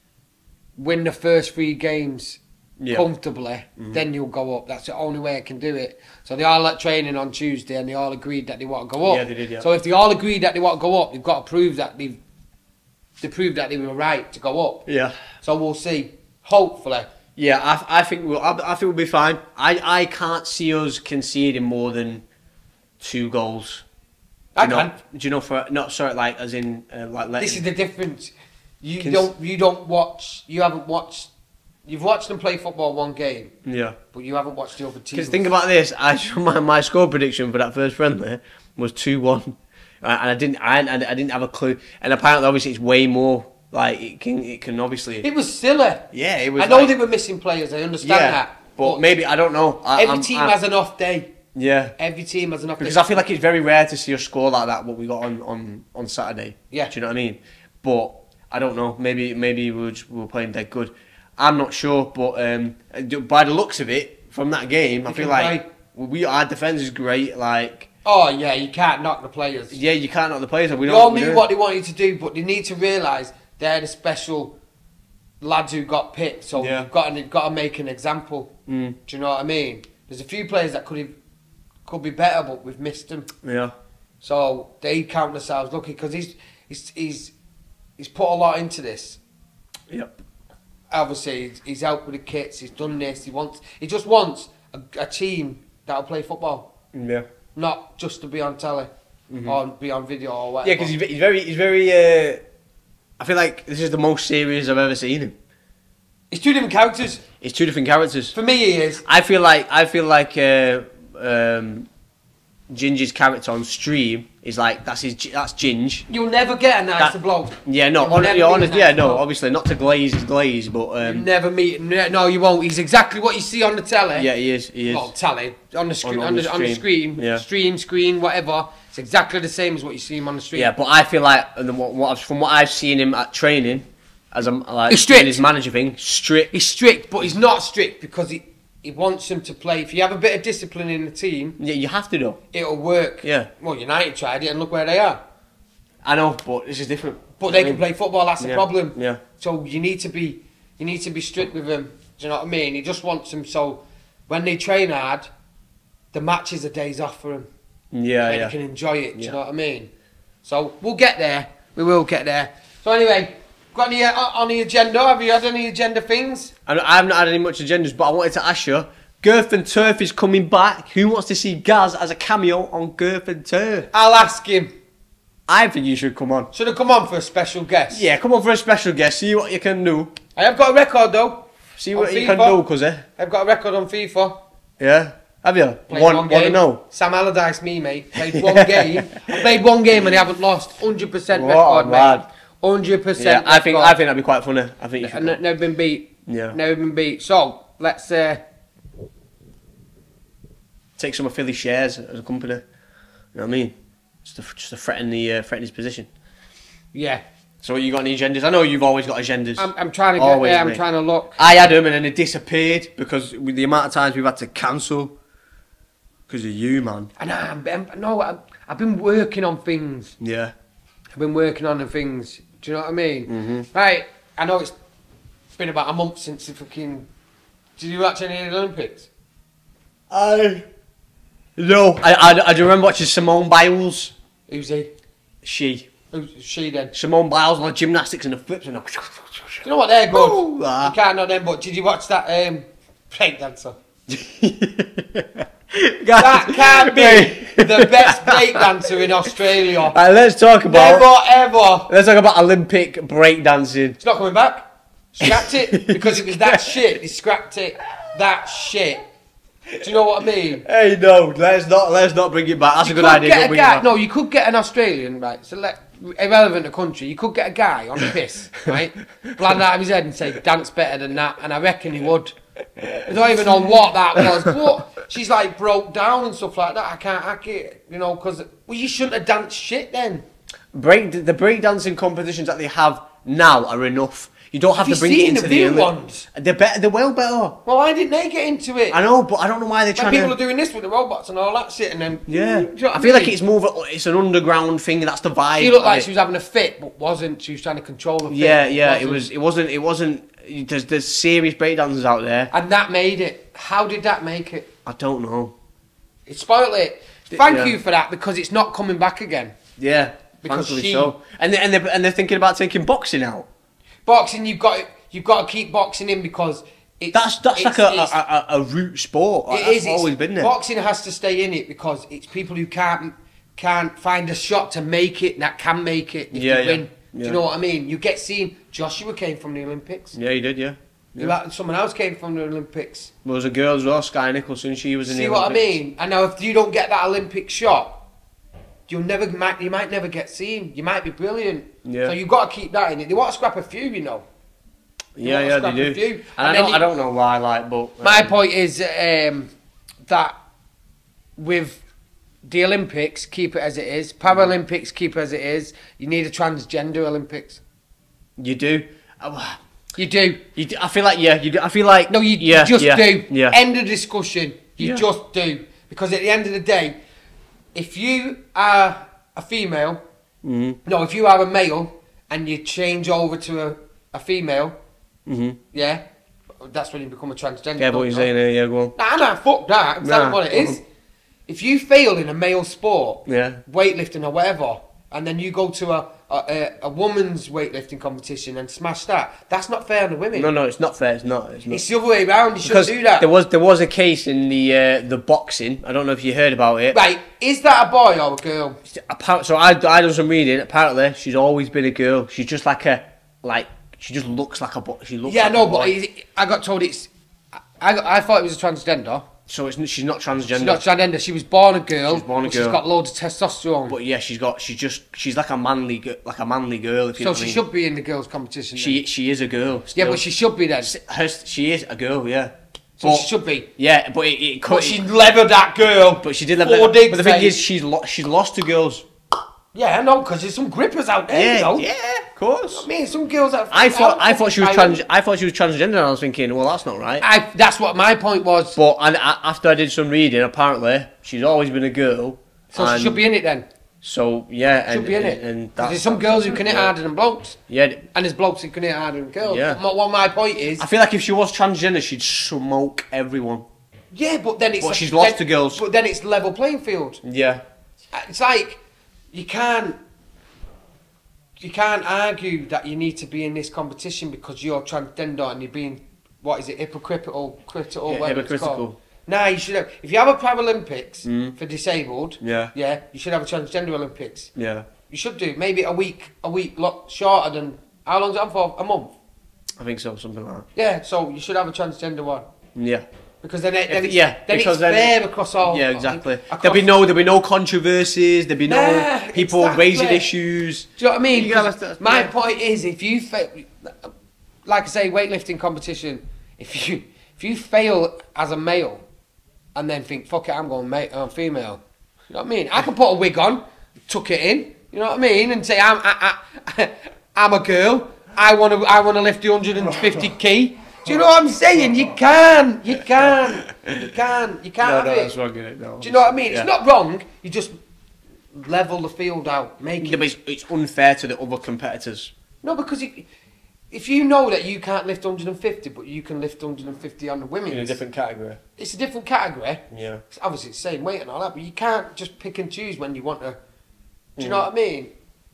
win the first three games Yeah. comfortably. Then you'll go up. That's the only way I can do it. So they all at training on Tuesday, and they all agreed that they want to go up. Yeah, they did, yeah. So if they all agreed that they want to go up, they've got to prove that they've they proved that they were right to go up. Yeah. So we'll see. Hopefully. Yeah, I, I think we'll. I, I think we'll be fine. I, I can't see us conceding more than two goals. Do I you know, can. Do you know for not sorry like as in uh, like letting, This is the difference. You Cons- don't. You don't watch. You haven't watched. You've watched them play football one game, yeah. but you haven't watched the other teams. Because think about this. I my, my score prediction for that first friendly was two one, and I didn't I, I didn't have a clue. And apparently, obviously, it's way more. Like it can it can obviously. It was silly. Yeah, it was. I know like, they were missing players. I understand yeah, that. but maybe I don't know. I, every I'm- team I'm- has an off day. Yeah. Every team has an off Because day. I feel like it's very rare to see us score like that. What we got on, on, on Saturday. Yeah. Do you know what I mean? But I don't know. Maybe maybe we were, just, we were playing dead good. I'm not sure, but um, by the looks of it from that game, I You feel can like play. we our defence is great. Like Oh yeah, you can't knock the players. yeah, you can't knock the players. We They know all what we're knew doing. what they wanted to do, but they need to realise they're the special lads who got picked. So Yeah. you've got to, you've got to make an example. Mm, Do you know what I mean? There's a few players that could have, could be better, but we've missed them. yeah. So they count themselves lucky because he's he's he's he's put a lot into this. Yep. Obviously, he's, he's helped with the kits. He's done this. He wants. He just wants a, a team that'll play football, Yeah. not just to be on telly or be on video or whatever. Yeah, because he's, he's very he's very. Uh, I feel like this is the most serious I've ever seen him. It's two different characters. It's two different characters. For me, he is. I feel like I feel like uh, um, Ginger's character on stream is like that's his that's Ginge. You'll never get a nicer That- bloke. Yeah, no, You'll on, never yeah, meet a honest, nice yeah, no, bloke. obviously not to glaze his glaze, but You um, never meet. No, you won't. He's exactly what you see on the telly. yeah, he is, he is. Well, telly on the screen, On- on, on the, the on the screen. screen, Yeah. stream, screen, whatever. It's exactly the same as what you see him on the street. Yeah, but I feel like and then what, what I've, from what I've seen him at training, as I'm like He's strict. doing his manager thing, strict. He's strict, but he's not strict because he he wants them to play. If you have a bit of discipline in the team, Yeah, you have to do. it'll work. Yeah. Well, United tried it, and look where they are. I know, but this is different. But they I can mean, play football. That's the yeah, problem. Yeah. So you need to be you need to be strict with them. Do you know what I mean? He just wants them so when they train hard, the matches are days off for them. Yeah, and yeah. you can enjoy it. Do Yeah. you know what I mean? So we'll get there. We will get there. So anyway, got any uh, on the agenda? Have you had any agenda things? I, I haven't had any much agendas, but I wanted to ask you. Girth and Turf is coming back. Who wants to see Gaz as a cameo on Girth and Turf? I'll ask him. I think you should come on. Should have come on for a special guest. Yeah, come on for a special guest. See what you can do. I have got a record though. See On what you can FIFA. do, cuz eh? I've got a record on FIFA. Yeah. Have you? Played One, one want to game. know? Sam Allardyce, me mate. Played one game. I played one game and I haven't lost. Hundred percent What a record, mate. lad. Hundred Yeah, percent. I think I think that'd be quite funny. I think you should. I've come. never been beat. Yeah. Never been beat. So let's. Uh, Take some of Philly's shares as a company. You know what I mean? Just to, just to threaten the uh, threaten his position. yeah. So you got any agendas? I know you've always got agendas. I'm, I'm trying to get Always, there. I'm mate. trying to look. I had them and then they disappeared because with the amount of times we've had to cancel because of you, man. And I'm, I'm, no, I'm, I've been working on things. Yeah. I've been working on the things. Do you know what I mean? Mm-hmm. Right. I know it's been about a month since the fucking. Did you watch any of the Olympics? I. No, I, I, I do remember watching Simone Biles. Who's he? She. Who's she then? Simone Biles on the gymnastics and the flips and the. Do you know what? They're good. Ooh, ah. You can't know them, but did you watch that um, break dancer? That can't be the best break dancer in Australia. Right, let's talk about. Never ever. Let's talk about Olympic breakdancing. It's not coming back. Scrapped it because it was that shit. He scrapped it. That shit. Do you know what I mean? Hey, no, let's not let's not bring it back. That's You a good could idea. get Don't a bring it guy, back. no, you could get an Australian, right? So let irrelevant to country. You could get a guy on the piss, right? Bland out of his head and say dance better than that, and I reckon he would. I don't even know what that was. But she's like broke down and stuff like that. I can't hack it, you know, because well, you shouldn't have danced shit then. Break the breakdancing competitions that they have now are enough. You don't have, Have to you bring it seen into the the real Olymp- ones? They're better. They're well better. Well, why didn't they get into it? I know, but I don't know why they're Like trying people to. are doing this with the robots and all that shit, and then Yeah, Do you know what I feel like mean? it's more of a, it's an underground thing. That's the vibe. She looked of like it. she was having a fit, but wasn't. She was trying to control the fit. Yeah, yeah. It wasn't. was. It wasn't. It wasn't. There's there's serious breakdancers out there. And that made it. How did that make it? I don't know. It spoiled it. Thank Yeah. you for that because it's not coming back again. Yeah, Because thankfully she- so. And they, and they and they're thinking about taking boxing out. Boxing, you've got you've got to keep boxing in because it's That's that's it's, like a, it's, a, a, a root sport. Like, it that's is, it's- always been there. Boxing has to stay in it because it's people who can't can't find a shot to make it that can make it if Yeah, they yeah, win. Do yeah. you know what I mean? You get seen. Joshua came from the Olympics. Yeah, he did. Yeah. You had- Someone else came from the Olympics. There was a girl as well, Sky Nicholson. She was in See the what I Olympics. mean? And now if you don't get that Olympic shot, you'll never might you might never get seen. You might be brilliant. Yeah. So you've got to keep that in it. They want to scrap a few, you know. They Yeah, want to yeah, they scrap a do. few. And, And I then don't, you- I don't know why, like, but um, My point is um, that with the Olympics, keep it as it is. Paralympics, keep it as it is. You need a transgender Olympics. you do. Uh, You do. You do. I feel like yeah, you do. I feel like No, you, yeah, you just yeah, do. Yeah. End of discussion. You Yeah. just do. Because at the end of the day, if you are a female, Mhm. no, if you are a male and you change over to a, a female, Mhm. yeah, that's when you become a transgender. Yeah, but what you're saying here, yeah, go on. Nah, nah, fuck that. That's Nah. what it is. If you fail in a male sport, Yeah. weightlifting or whatever, and then you go to a a, a, a woman's weightlifting competition and smash that, that's not fair on the women. No, no, it's not fair. It's not. It's not. It's the other way around. You shouldn't Because do that. there was there was a case in the uh, the boxing. I don't know if you heard about it. Right, is that a boy or a girl? Appa- So I I done some reading. Apparently, she's always been a girl. She's just like a like she just looks like a boy. She looks. Yeah, like no, a but boy. it- I got told it's. I, got, I thought it was a transgender, So it's she's not transgender. She's not transgender. She was born a girl. She's born a but girl. She's got loads of testosterone. But yeah, she's got. She's just. She's like a manly, gi- like a manly girl. If you so know what she I mean. should be in the girls' competition. She then. she is a girl. Yeah, Still. but she should be then. Her, she is a girl. Yeah. So but, she should be. Yeah, but it. it But cut, she it, levered that girl. but she did have Four that. digs, But the thing mate. is, she's lo- she's lost to girls. Yeah, I know, because there's some grippers out there. Yeah, you know? yeah, of course. I mean, some girls that I thought I thought she was trans. trans. I thought she was transgender, and I was thinking, well, that's not right. I, that's what my point was. But and a- after I did some reading, apparently she's always been a girl. So she should be in it then. So yeah, and, Should be in and, it. and 'Cause that's, there's some girls who can hit yeah. harder than blokes, Yeah, and there's blokes who can hit harder than girls. Yeah. But what my point is, I feel like if she was transgender, she'd smoke everyone. yeah, but then it's But she's lost then, to girls. But then it's level playing field. Yeah, It's like you can't you can't argue that you need to be in this competition because you're transgender and you're being what is it hypocritical, critical, Yeah, whatever it's hypocritical. called. Nah, you should have. If you have a Paralympics Mm. for disabled, Yeah. yeah, you should have a transgender Olympics. yeah. You should do maybe a week, a week lot shorter than how long's that for? A month. I think so, something like that. Yeah, so you should have a transgender one Yeah, because then it, then If- it's, yeah, then because it's then- fair across all. yeah, exactly. across- There'll be no, there'll be no controversies. There'll be no Nah, people exactly. raising issues. Do you know what I mean? You gotta- 'Cause my yeah. point is, if you fail, like I say, weightlifting competition, if you if you fail as a male, and then think, fuck it, I'm going mate, I'm female. You know what I mean? I can put a wig on, tuck it in. You know what I mean? And say I'm I, I, I'm a girl. I want to I want to lift the one hundred fifty key. Do you know what I'm saying? You can, you can, you can, you can't No, have no, it. that's wrong, innit? No. Do you know what I mean? Yeah. It's not wrong. You just level the field out, make Yeah, it. but it's, it's unfair to the other competitors. No, because if, if you know that you can't lift one hundred fifty, but you can lift one hundred fifty on the women, In a different category. it's a different category. Yeah. It's obviously the same weight and all that, but you can't just pick and choose when you want to. Do you know what I mean?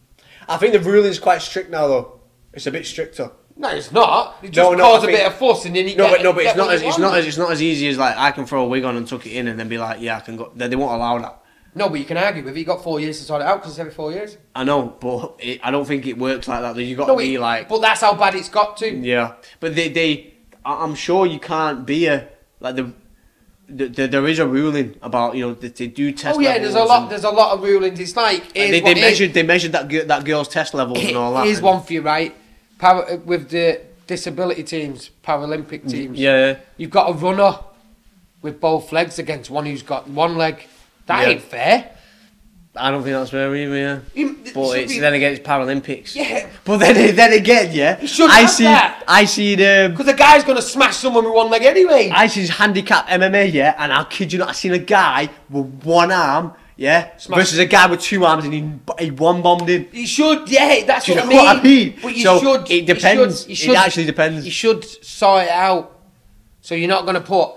I think the ruling's quite strict now, though. It's a bit stricter. No, it's not. It just No, no, cause I a think- bit of fuss, and then you No, get, but no, but it's get not what as you it's want. not as it's not as easy as like I can throw a wig on and tuck it in and then be like, yeah, I can go. They, they won't allow that. No, but you can argue with it. You got four years to sort it out because it's every four years. I know, but it, I don't think it works like that. You got No, to be it- like, but that's how bad it's got to. yeah. But they, they, I- I'm sure you can't be a like the, the, the there is a ruling about you know that they do test. Oh yeah, there's a levels lot. and- There's a lot of rulings. It's like here's they, what- they measured they measured that girl, that girl's test levels and all that. Here's and- one for you, right? Para, with the disability teams, Paralympic teams. Yeah, You've got a runner with both legs against one who's got one leg. That Yeah. ain't fair. I don't think that's fair either. Yeah. You- But should it's be- then again, it's Paralympics. Yeah. But then, then again, yeah. You shouldn't I have see, that. I see the, Because the guy's going to smash someone with one leg anyway. I see handicap M M A, yeah, and I kid you not, I seen a guy with one arm, yeah, Smash. versus a guy with two arms, and he, he one bombed him. You should, yeah, that's Do you what, know I mean. what I mean? But you So, should. it you depends. should- you It should- actually depends. You should sort it out. So you're not going to put.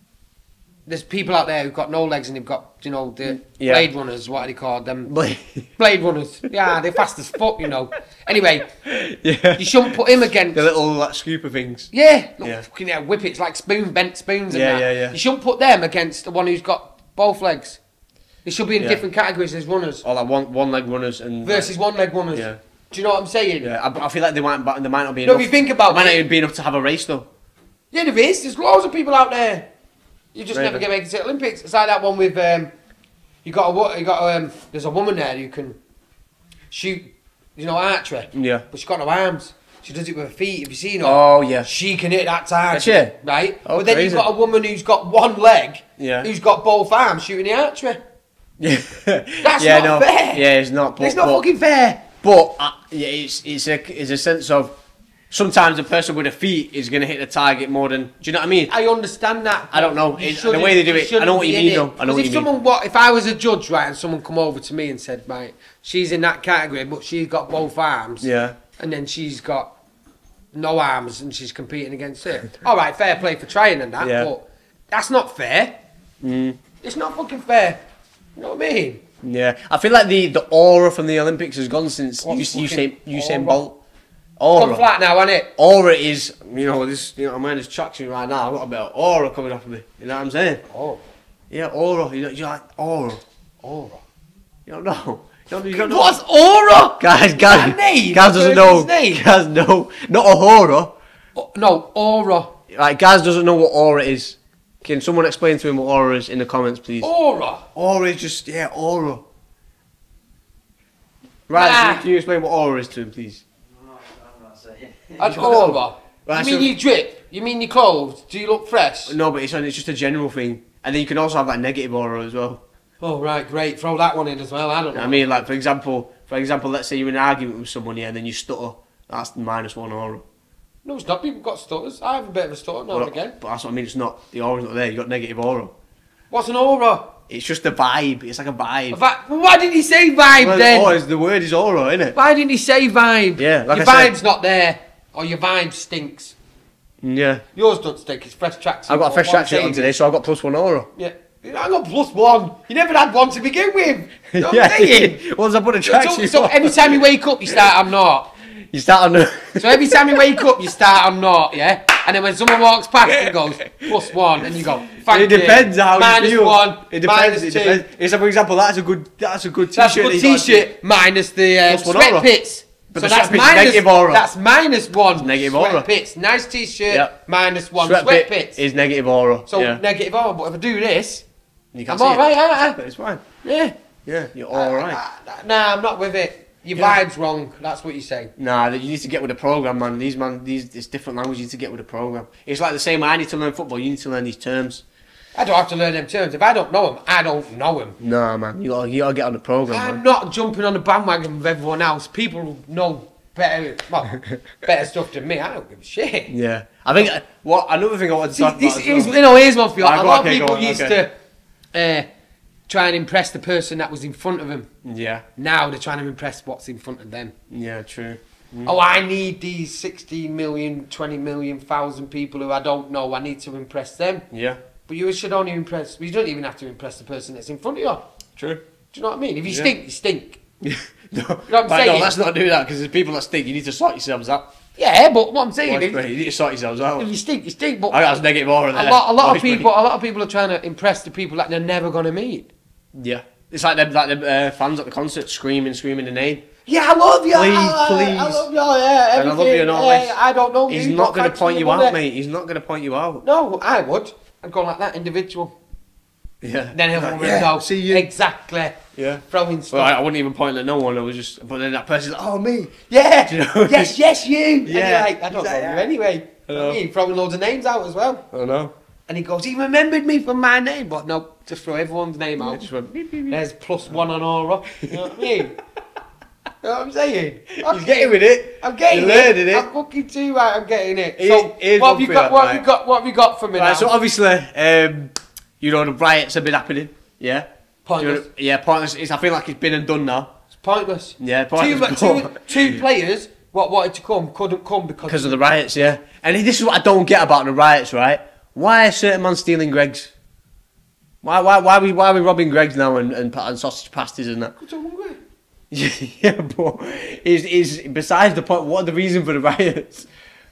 There's people out there who've got no legs and they've got, you know, the Yeah. blade runners. What are they called? Them But- blade runners. Yeah, they're fast as fuck, you know. Anyway, yeah, you shouldn't put him against. the little like scooper things. Yeah, look, Yeah. fucking hell, whip it. It's like spoon, bent spoons and Yeah, that. yeah, yeah. You shouldn't put them against the one who's got both legs. They should be in Yeah. different categories as runners Or like one one leg runners and versus one leg runners. Yeah. Do you know what I'm saying? Yeah, I, I feel like they might, but they might not be No, enough. if you think about they might not it- even be enough to have a race though. Yeah, there is. There's loads of people out there. You just Maybe. never get make it to the Olympics. It's like that one with um, you got a wo- you got a, um, there's a woman there who can shoot, you know, archery. Yeah. But she's got no arms. She does it with her feet. Have you seen her? Oh yeah. She can hit that target. Does she? Right. Oh, but then crazy. you've got a woman who's got one leg. Yeah. Who's got both arms shooting the archery. Yeah, That's yeah, not no. fair. Yeah, it's not. But, It's not but, fucking fair. But uh, yeah, it's it's a it's a sense of sometimes the person with the feet is going to hit the target more than. Do you know what I mean? I understand that. I don't know. You It's- shouldn't- the way they do you it, I shouldn't know what you be in mean, it. though. I know 'Cause what if you someone, mean. What, if I was a judge, right, and someone come over to me and said, right, she's in that category, but she's got both arms. Yeah. And then she's got no arms and she's competing against it. All right, fair play for trying and that, Yeah. but that's not fair. Mm. It's not fucking fair. You know what I mean? Yeah, I feel like the, the aura from the Olympics has gone since What's you Usain fucking Usain aura? Bolt. Come Aura. flat now, isn't it? Aura is, you know, this. You know, I'm wearing this tracksuit right now. I've got a bit of aura coming off of me. You know what I'm saying? Oh, Yeah, aura. You know, you're like aura. aura. You don't know. You don't, you don't know. What's aura? Guys, that guys, name? Gaz I've doesn't heard know. his name. Gaz, no, not a horror. Oh, no, aura. Like Gaz doesn't know what aura is. Can someone explain to him what aura is in the comments, please? Aura. Aura is just yeah, aura. Right, Nah. so can you explain what aura is to him, please? I'm not, I'm not saying. An aura. Right, you mean so- you drip? You mean your clothes? Do you look fresh? No, but it's it's just a general thing, and then you can also have that negative aura as well. Oh right, great. Throw that one in as well. I don't know. I mean, like for example, for example, let's say you're in an argument with someone, yeah, and then you stutter. That's minus one aura. No, it's not. People got stutters. I have a bit of a stutter now But, and again. but that's what I mean. It's not the aura's not there. You got negative aura. What's an aura? It's just a vibe. It's like a vibe. A vi- well, why didn't he say vibe Well, then? aura is- the word is aura, isn't it? Why didn't he say vibe? Yeah, like your I said- vibe's not there, or your vibe stinks. Yeah. Yours don't stink. It's fresh tracks. I've got a fresh tracksuit on today, so I've got plus one aura. Yeah. I got plus one. You never had one to begin with. You know what Yeah. I'm saying? Once I put a So, tracksuit so on, every time you wake up, you start on naught. you start on the. So every time you wake up, you start on naught, yeah? And then when someone walks past and goes, plus one, and you go, thank It you. depends how Minus you feel. one, It depends. minus It two. depends. It's like, for example, that's a good. That's a good t-shirt. That's a good that you got- t-shirt, minus the uh, Plus one sweat aura. pits. But so the that's sweat pit's minus, negative aura. That's minus one. negative sweat aura. pits. Nice t-shirt, Yep. minus one. Sweat, Sweat, pit pits. is negative aura. So yeah. negative aura, but if I do this, You I'm see it. alright, aren't I? But it's fine. yeah. Yeah, you're all right. Uh, nah, I'm not with it. Your Yeah. vibe's wrong. That's what you say. Nah, you need to get with the program, man. These man, these it's different language. You need to get with the program. It's like the same. I need to learn football. You need to learn these terms. I don't have to learn them terms. If I don't know them, I don't know them. Nah, man. You gotta, you gotta get on the program, I'm man. not jumping on the bandwagon with everyone else. People know better, well, better stuff than me. I don't give a shit. Yeah, I think uh, what another thing I wanted to See, talk this about. is, as you know, here's one for you. Right, A go lot on, of okay, go people on, used okay. to uh, try and impress the person that was in front of them. well. Yeah, Now they're trying to impress what's in front of them. yeah, true. Mm. Oh, I need these sixteen million, twenty million, thousand people who I don't know. I need to impress them. Yeah, But you should only impress. You don't even have to impress the person that's in front of you. true. Do you know what I mean? If you Yeah. stink, you stink. no, what I'm right, no, saying? let's not do that because there's people that stink. You need to sort yourselves out. Yeah, but what I'm saying Boys, is, mate, you need to sort yourselves out. if you stink, you stink. But I got negative aura a there. lot, a lot of Boys, mate. people, a lot of people are trying to impress the people that they're never gonna meet. Yeah, it's like them, like the uh, fans at the concert screaming, screaming the name. Yeah, I love you. Please, I, please. I love you. Yeah, And I love everything. you and all yeah, this. I don't know. He's you, not but going to thanks point for you your out, mother. mate. He's not going to point you out. No, I would. I'd go like that, individual. Yeah. Then everyone would yeah. go. See you. Exactly. Yeah. Throwing stuff. Well, I, I wouldn't even point at no one. I was just, but then that person's like, oh me. Yeah. Do you know? Yes, yes, you. And Yeah. you're like, I don't He's know like, you anyway. I I know. mean, throwing loads of names out as well. I know. And he goes, he remembered me from my name, but no, just throw everyone's name I out. just went, beep, beep, beep. There's plus one on aura. You know what I mean? You know what I'm saying? He's getting with it. I'm getting You're it. learning it. I'm fucking too right. I'm getting it. Here- So here's what one have you for got? you, What have right. you got? What have you got for me Right, now? so obviously, um, you know, the riots have been happening. Yeah. Do Pointless. you know- yeah, pointless. It's, I feel like it's been and done now. It's pointless. Yeah, Two, pointless. two, two players what wanted to come couldn't come because Because of the riots, yeah. And this is what I don't get about the riots, right? Why are certain man stealing Greggs? Why, why, why are we, why are we robbing Greggs now and, and, and sausage pasties and that? Because I'm hungry. Yeah, but is is besides the point. What are the reason for the riots?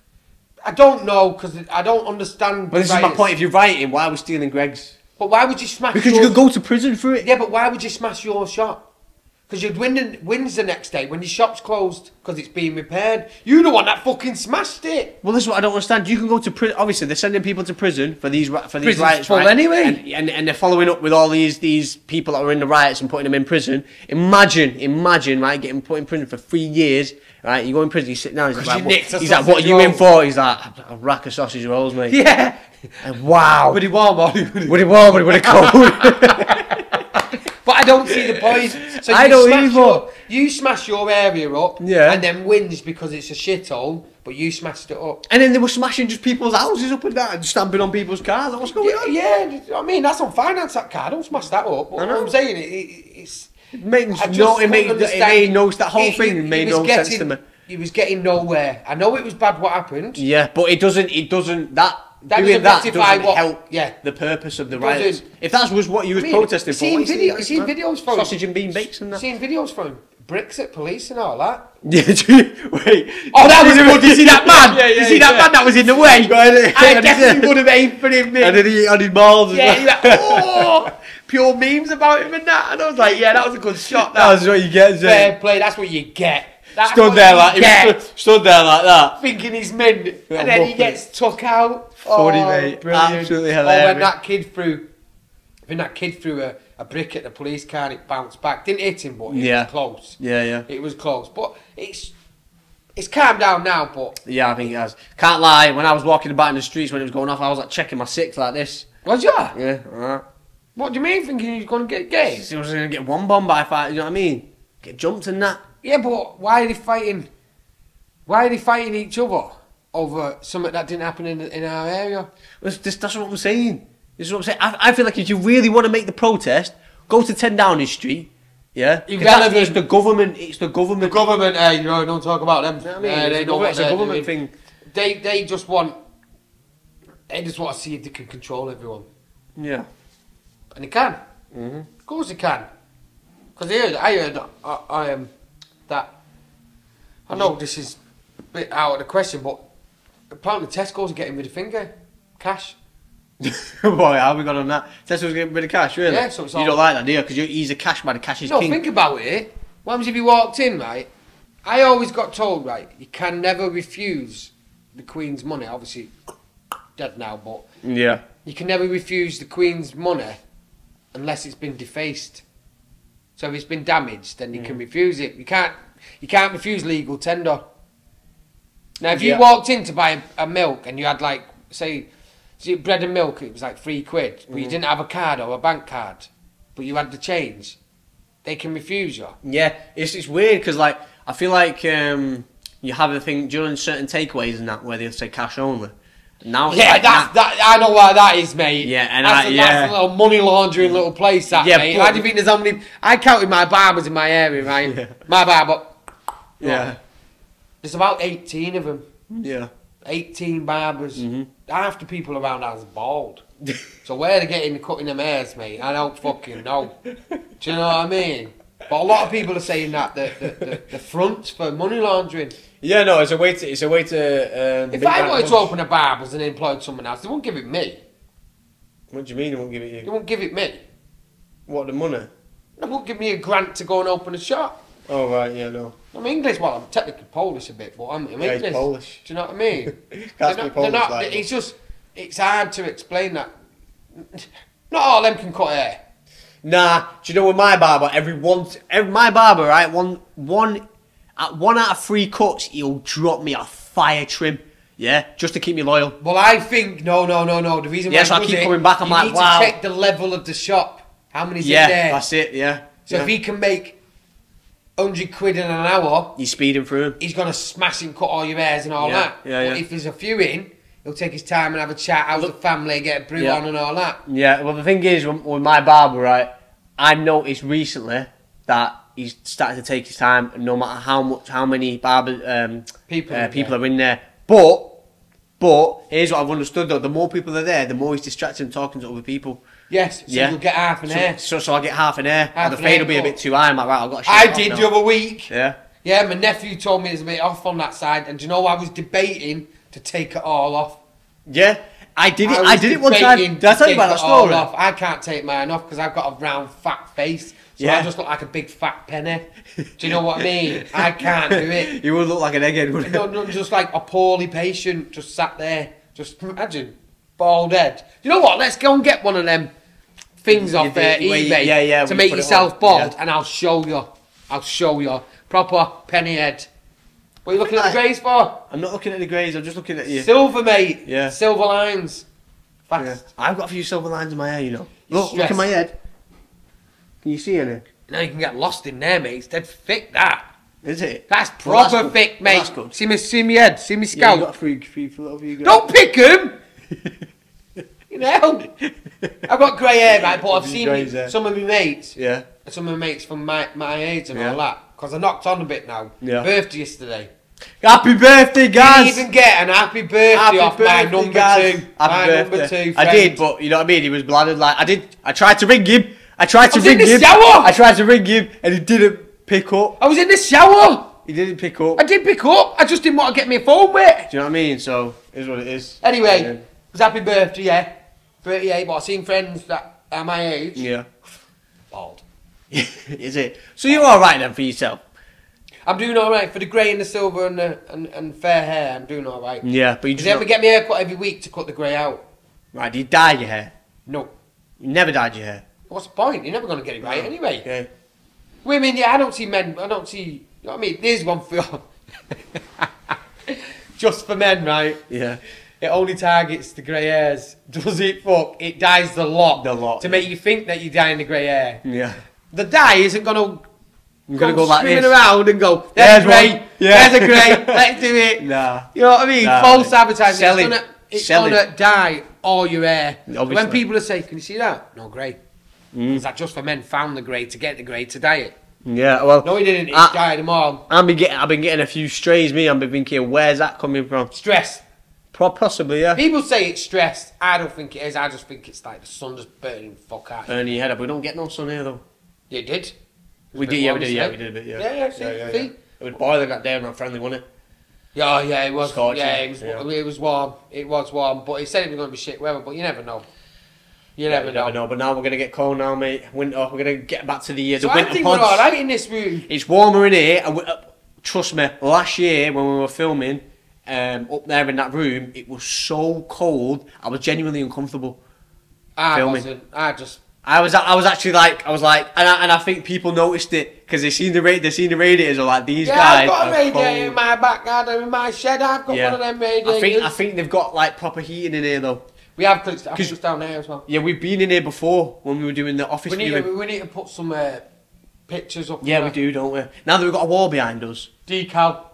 I don't know because I don't understand. But this the is my riots. point. If you're rioting, why are we stealing Greggs? But why would you smash? Because your... you could go to prison for it. Yeah, but why would you smash your shop? Because you'd win the, wins the next day when your shop's closed because it's being repaired. You're the one that fucking smashed it. Well, this is what I don't understand. You can go to prison. Obviously, they're sending people to prison for these ri- for these Prison's riots, full right? anyway. And, and and they're following up with all these these people that were in the riots and putting them in prison. Imagine, imagine, right, getting put in prison for three years. Right, you go in prison, you sit down. He's 'Cause like, you what, nicked a he's like, what are sausage you in roll. for? He's like, a rack of sausage rolls, mate. Yeah. And wow. Would he warm or would he? Would it warm or would it cold? But I don't see the point. So I you don't smash either. Your, you smash your area up, Yeah. and then wins because it's a shithole. But you smashed it up. And then they were smashing just people's houses up and down and stamping on people's cars. Like, what's going Yeah, on? yeah, I mean that's on finance that car. Don't smash that up. But I know. what I'm saying it, it, it's. It makes I just no, it couldn't made, it understand. made no, that whole It- thing it- made it was no getting, sense to me. He was getting nowhere. I know it was bad what happened. Yeah, but it doesn't, it doesn't, that, That doing doesn't that rectify doesn't what- help yeah. the purpose of the Doesn't. riots. If that was what you was I mean, protesting for, seen what you video- see, seen man? videos from- Sausage and bean bakes and that. Seen videos from bricks at police and all that. Yeah, do you- wait. Oh, that was good. You see that man? Yeah, yeah, you see that yeah. man that was in the way? Right, I yeah. definitely would have aimed for him, mate. And then he had his balls. Yeah, as he well. like, oh, pure memes about him and that. And I was like, yeah, that was a good shot. That, That's what you get, Zay. fair play. That's what you get. That's stood what there you like he get. stood, stood there like that. Thinking he's mint, and then he muppet. gets took out. Funny, oh, mate. Brilliant. Absolutely Or hilarious. when that kid threw, when that kid threw a, a brick at the police car and it bounced back. Didn't hit him, but it Yeah. was close. Yeah, yeah. It was close, but it's it's calmed down now. But Yeah, I think it has. Can't lie, when I was walking about in the streets when it was going off, I was like checking my six like this. was ya? Yeah, alright. What do you mean? Thinking he's going to get gay? He was going to get one bomb by five, you know what I mean? Get jumped and that. Yeah, but why are they fighting? Why are they fighting each other over something that didn't happen in in our area? That's, this, that's what I'm saying. This is what I'm saying. I, I feel like if you really want to make the protest, go to ten Downing Street. Yeah, 'Cause Irrelevant. that's- It's the government. It's the government. The government, hey, you know, don't talk about them. You know what I mean? Uh, It's they a know government- what it's a they're government doing. thing. They they just want. They just want to see if they can control everyone, Yeah. and they can. Mm-hmm. Of course they can. Because I heard, I heard, I, I am that. I know this is a bit out of the question, but apparently Tesco's are getting rid of finger cash. Boy, how we got on that? Tesla's getting rid of cash, really? Yeah, so it's you all- don't like that, do you? Because he's a cash man. Cash is No, king. think about it. What happens if you walked in, right? I always got told, right, you can never refuse the Queen's money. Obviously, dead now, but Yeah. you can never refuse the Queen's money unless it's been defaced. So if it's been damaged, then you Mm. can refuse it. You can't. You can't refuse legal tender. Now, if you Yeah. walked in to buy a, a milk and you had like, say, say bread and milk, it was like three quid, but you Mhm. didn't have a card or a bank card, but you had the change, they can refuse you. Yeah, it's it's weird because like I feel like um, you have a thing during certain takeaways and that where they'll say cash only. Now it's Yeah, like that's that. that. I know why that is, mate. Yeah, and that's, I- a, yeah. that's a little money laundering little place, that Yeah, mate. but- How do you think there's how many? I counted my barbers in my area, right? Yeah. My barber. Yeah, There's about eighteen of them. yeah. eighteen barbers. Mhm. Half the people around us bald. So where they getting cutting them hairs, mate? I don't fucking know. Do you know what I mean? But a lot of people are saying that the the, the, the fronts for money laundering. Yeah, no, it's a way to it's a way to. Um, If beat I that wanted to much. open a barbers and employed someone else, they won't give it me. What do you mean they won't give it They you? won't give it me. What, the money? They won't give me a grant to go and open a shop. Oh right, yeah, no. I'm English. Well, I'm technically Polish a bit, but I'm, I'm Yeah, English. he's Polish. Do you know what I mean? Can't They're speak not- Polish they're not- like it's just, it's hard to explain that. Not all of them can cut hair. Nah, do you know with my barber, every one, every, my barber, right, one, one, at one out of three cuts, he'll drop me a fire trim, yeah, just to keep me loyal. Well, I think no, no, no, no. The reason Yeah, why so I he does keep it, coming back, I'm you like, need wow. to check the level of the shop. How many's Yeah, in there? that's it, yeah. So yeah. if he can make hundred quid in an hour, You're speeding through him. he's gonna smash and cut all your hairs and all Yeah, that. yeah, But yeah. if there's a few in, he'll take his time and have a chat. How's the family? Get a brew Yeah. on and all that. Yeah, well the thing is, with, with my barber, right, I noticed recently that he's starting to take his time, no matter how much, how many barber um, People uh, in people there. are in there. But, but here's what I've understood though: the more people are there, the more he's distracted and talking to other people. Yes, so Yeah. you'll get half an So, hair. so, so I get half an air, Half and the an fade hair will be a cut. bit too high. I'm like, right, I've got to shave I it off did now. the other week. Yeah. Yeah, my nephew told me it's a bit off on that side, and do you know I was debating to take it all off. Yeah, I did it. was I, did it one time. debating Did I to tell you take about that it all story? off. I can't take mine off because I've got a round fat face, so Yeah. I just look like a big fat penny. Do you know what I mean? I can't do it. You would look like an egghead, wouldn't No, you? no, just like a poorly patient, just sat there. Just imagine, bald head. You know what? Let's go and get one of them things You off uh, did- where you- eBay yeah, yeah, to we make put it yourself on, bald, yeah. and I'll show you. I'll show you. Proper penny head. What are you looking at the I- greys for? I'm not looking at the greys. I'm just looking at you. Silver, mate. Yeah. Silver lines. Yeah. Fast. I've got a few silver lines in my hair, you know. You're Look, look at stressed. my head. Can you see any? Now you can get lost in there, mate. It's dead thick, that. Is it? That's Well, that's proper good. thick, Well, mate. that's good. See me, see me head, see me Yeah, scalp. you got a few, few, few little few. Don't pick him. You know, I've got grey hair, right? But I've Your seen greys me, hair. some of my mates, Yeah. some of my mates from my my age and Yeah. all that. Because I knocked on a bit now. Yeah. Birthday yesterday. Happy birthday, guys! Didn't even get an happy birthday Happy off my birthday, number guys. two. Happy my birthday. number two. I friend. did, but you know what I mean. He was bladdered. Like I did. I tried to ring him. I tried to I was in ring the him. shower. I tried to ring him, and he didn't pick up. I was in the shower. He didn't pick up. I did pick up. I just didn't want to get my phone wet. Do you know what I mean? So it is what it is. Anyway, Yeah. it was happy birthday, yeah. thirty-eight, but I've seen friends that are my age. Yeah. Bald. Is it? So you're all right then for yourself? I'm doing all right for the grey and the silver and the and, and fair hair. I'm doing all right. Yeah, but you Does just it ever get me a haircut every week to cut the grey out? right. Do you dye your hair? No. You never dyed your hair. What's the point? You're never going to get it right anyway. Okay. Women, yeah, I don't see men. I don't see. You know what I mean? There's one for just for men, right? Yeah. It only targets the grey hairs. Does it fuck? It dyes the lot. The lot. To make you think that you're dyeing the grey hair. Yeah. The dye isn't going to I'm gonna go like swimming this. around and go, There's there's grey, one. Yeah. there's a grey, let's do it. Nah. You know what I mean? Nah, False mate. advertising. Sell it's it. gonna, it's Sell gonna it. dye all your hair. Obviously. When people are saying, can you see that? No grey. Mm. Is that just for men found the grey to get the grey to dye it? Yeah. Well. No, he didn't. He I- dyed them all. I've been getting, I've been getting a few strays. Me, I've been thinking, where's that coming from? Stress. Pro- Possibly, yeah. People say it's stress. I don't think it is. I just think it's like the sun just burning the fuck out. Burning your head up. We don't get no sun here though. You did. We did, yeah, we did, yeah, we did a bit, yeah. Yeah, yeah, see, see? It was boiling that day, not friendly, wasn't it? Yeah, yeah, it was. Scorching, Yeah, it was. yeah. It was warm. It was warm, but he said it was going to be shit weather. But you never know. You Yeah, never, you know. never know. But now we're gonna get cold now, mate. Winter. We're gonna get back to the uh, the So I winter think pods. we're all right in this room. It's warmer in here, and we, uh, trust me. Last year when we were filming um, up there in that room, it was so cold. I was genuinely uncomfortable. I filming. wasn't. I just. I was, I was actually like, I was like, and I, and I think people noticed it because they seen the ra- they seen the radiators. Are like these Yeah, guys. I've got a are radiator in cold. my back garden, in my shed. I've got Yeah. one of them radiators. I think I think they've got like proper heating in here though. we have clips Cause- just down there as well. Yeah, we've been in here before when we were doing the office We need, viewing. to, we need to put some uh, pictures up. Yeah, there. we do, don't we? Now that we've got a wall behind us. Decal,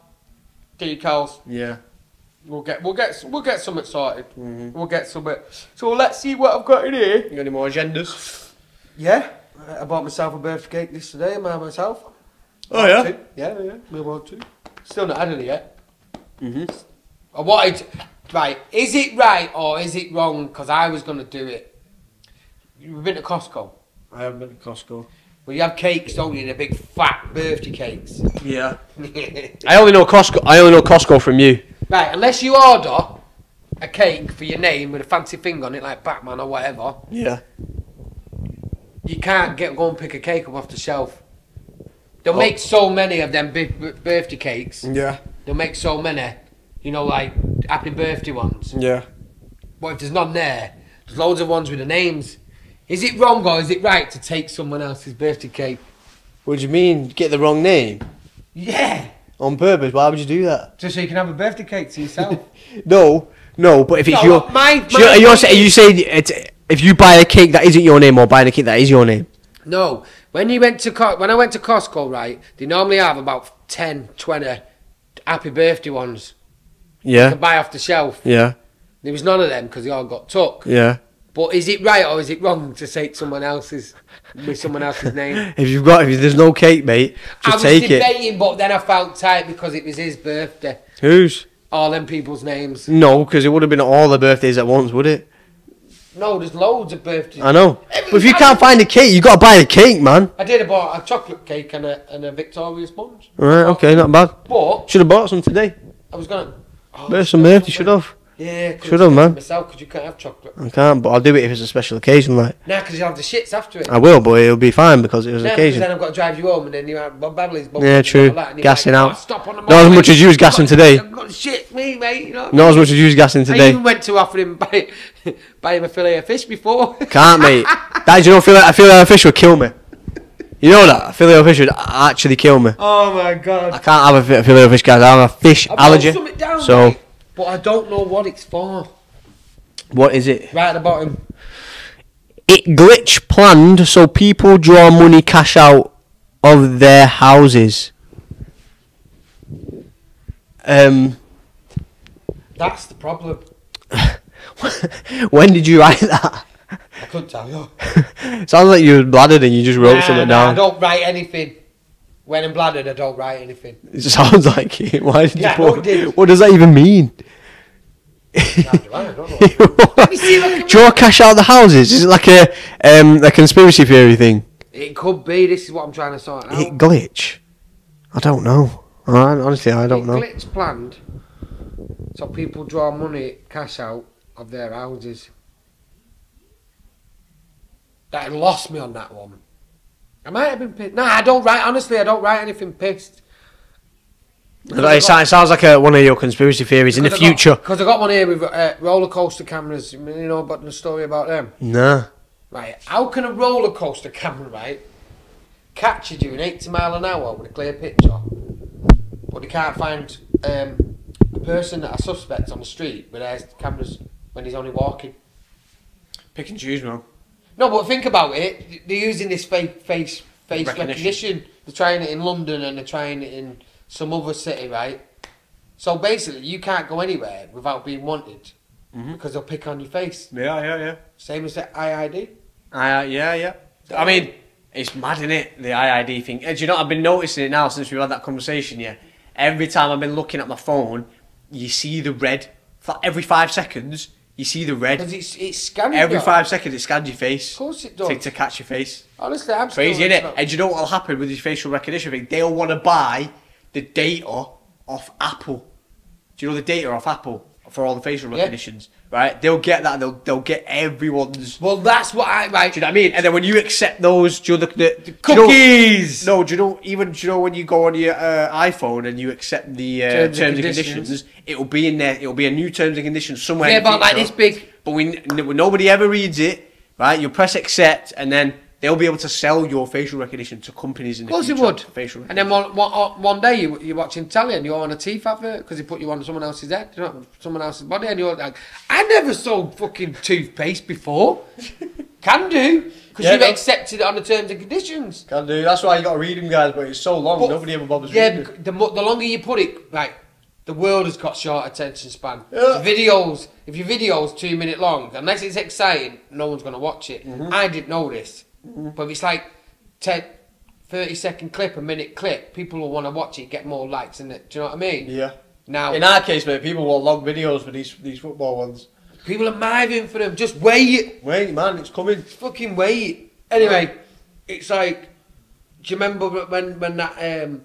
decals. Yeah. We'll get, we'll get, we'll get something sorted. Mm-hmm. We'll get something. So let's see what I've got in here. You got any more agendas? Yeah, I bought myself a birthday cake yesterday. I made myself. Oh yeah. Two. Yeah, yeah, made one too. Still not had it yet. Mhm. I wanted. Right, is it right or is it wrong? Because I was gonna do it. You've been to Costco. I haven't been to Costco. Well, you have cakes, don't you? The big fat birthday cakes. Yeah. I only know Costco. I only know Costco from you. Right, unless you order a cake for your name with a fancy thing on it, like Batman or whatever, Yeah. you can't get go and pick a cake up off the shelf. They'll Oh. make so many of them big b- birthday cakes. Yeah. They'll make so many, you know, like happy birthday ones. Yeah. But if there's none there, there's loads of ones with the names. Is it wrong or is it right to take someone else's birthday cake? What do you mean? Get the wrong name Yeah, on purpose? Why would you do that? just so you can have a birthday cake to yourself. No, no. But if it's No, your, my- so my you're, you're point saying, you is- say it's, if you buy a cake that isn't your name or buying a cake that is your name. No, when you went to Co- when I went to Costco, right, they normally have about ten, twenty happy birthday ones to Yeah. buy off the shelf. Yeah. There was none of them because they all got took. Yeah. But is it right or is it wrong to say someone else's with someone else's name? If you've got, if there's no cake, mate, I just was take it. debating, but then I felt tight because it was his birthday. Whose? All them people's names. No, because it would have been all the birthdays at once, would it? No, there's loads of birthdays. I know. Every- But if you I- can't find a cake, you got to buy the cake, man. I did about a chocolate cake and a and a Victoria sponge. Right, okay, not bad. But Should have bought some today. I was gonna. Oh, Bought some birthday, should have. Yeah, could've Should have, taken man. Myself, because you can't have chocolate. I can't, but I'll do it if it's a special occasion, like. Nah, because you'll have the shits after it. I will, but it'll be fine because it was an Nah, 'cause then occasion. I've got to drive you home and then you have Bob Babley's bumping Yeah, and true. all that, and you're Gassing like, out. "Oh, stop on the Not as motorway. much as you was gassing I've got- today. I've got shit, me, mate. You know what I Not mean? as much as you was gassing I today. even went to offer him buy, buy him a fillet of fish before. Can't, mate. That, you know, feel like, I feel like a fish would kill me. You know that? A fillet of fish would actually kill me. Oh my I god. can't have a fi- fillet of fish, guys. I have a fish I allergy. something down, So, mate, but I don't know what it's for. what is it? Right at the bottom. It glitch planned so people draw money cash out of their houses. Um, That's the problem. when did you write that? I couldn't tell you. Sounds like you were bladdered and you just wrote Nah, something nah, I down. don't write anything. When I'm bladdered, I don't write anything. It sounds like it. Why did Yeah, you no, put? it did. What does that even mean? Nah, do I? I don't know. Let me see if I can- Draw cash out of the houses? Is it like a um a conspiracy theory thing? It could be. This is what I'm trying to sort out. It glitch? I don't know. I, honestly, I don't it know. glitch planned so people draw money, cash out of their houses. That lost me on that one. I might have been pissed. Nah, I don't write. Honestly, I don't write anything pissed. It sounds, it sounds like a, one of your conspiracy theories in the future. Because I got one here with uh, roller coaster cameras. You know about the story about them? Nah. Right. How can a roller coaster camera, right, capture you in eighty mile an hour with a clear picture, but they can't find um, a person that a suspect on the street with their cameras when he's only walking? Pick and choose, man. No, but think about it. They're using this face face face Recognition. recognition. They're trying it in London and they're trying it in some other city, right? So basically, you can't go anywhere without being wanted mm-hmm. because they'll pick on your face. Yeah, yeah, yeah. Same as the I I D. I, uh, yeah, yeah. I mean, it's mad, isn't it? The I I D thing. And do you know, I've been noticing it now since we had that conversation. Yeah. Every time I've been looking at my phone, you see the red. For every five seconds, you see the red. Because it's it's scanning. Every you. five seconds, it scans your face. Of course it does. To, to catch your face. Honestly, I'm crazy, still isn't it? And do you know what'll happen with this facial recognition thing? They'll want to buy the data off Apple. Do you know the data off Apple for all the facial yeah. recognitions? Right? They'll get that. They'll they'll get everyone's. Well, that's what I right. Do you know what I mean? And then when you accept those, do you know the, the, the cookies? Do you know, no, do you know even do you know when you go on your uh, iPhone and you accept the uh, terms, terms and conditions, conditions, it'll be in there. It'll be a new terms and conditions somewhere. Yeah, but like this big. But we nobody ever reads it, right? You press accept, and then they'll be able to sell your facial recognition to companies in the future. Of course it would. Facial and then one, one, one day you, you're watching telly and you're on a teeth advert because they put you on someone else's head, you know, someone else's body, and you're like, I never sold fucking toothpaste before. Can do. Because yeah, you've no. accepted it on the terms and conditions. Can do. That's why you got to read them, guys, but it's so long, but, nobody ever bothers yeah, reading it. The, the longer you put it, like, the world has got short attention span. Yeah. The videos, if your video's two minute long, unless it's exciting, no one's going to watch it. Mm-hmm. I didn't know this. Mm-hmm. But if it's like ten, thirty second clip, a minute clip, people will want to watch it, get more likes in it. Do you know what I mean? Yeah. Now, in our case, mate, people want long videos for these these football ones. People are miving for them. Just wait. Wait, man, it's coming. Just fucking wait. Anyway, it's like, do you remember when when that um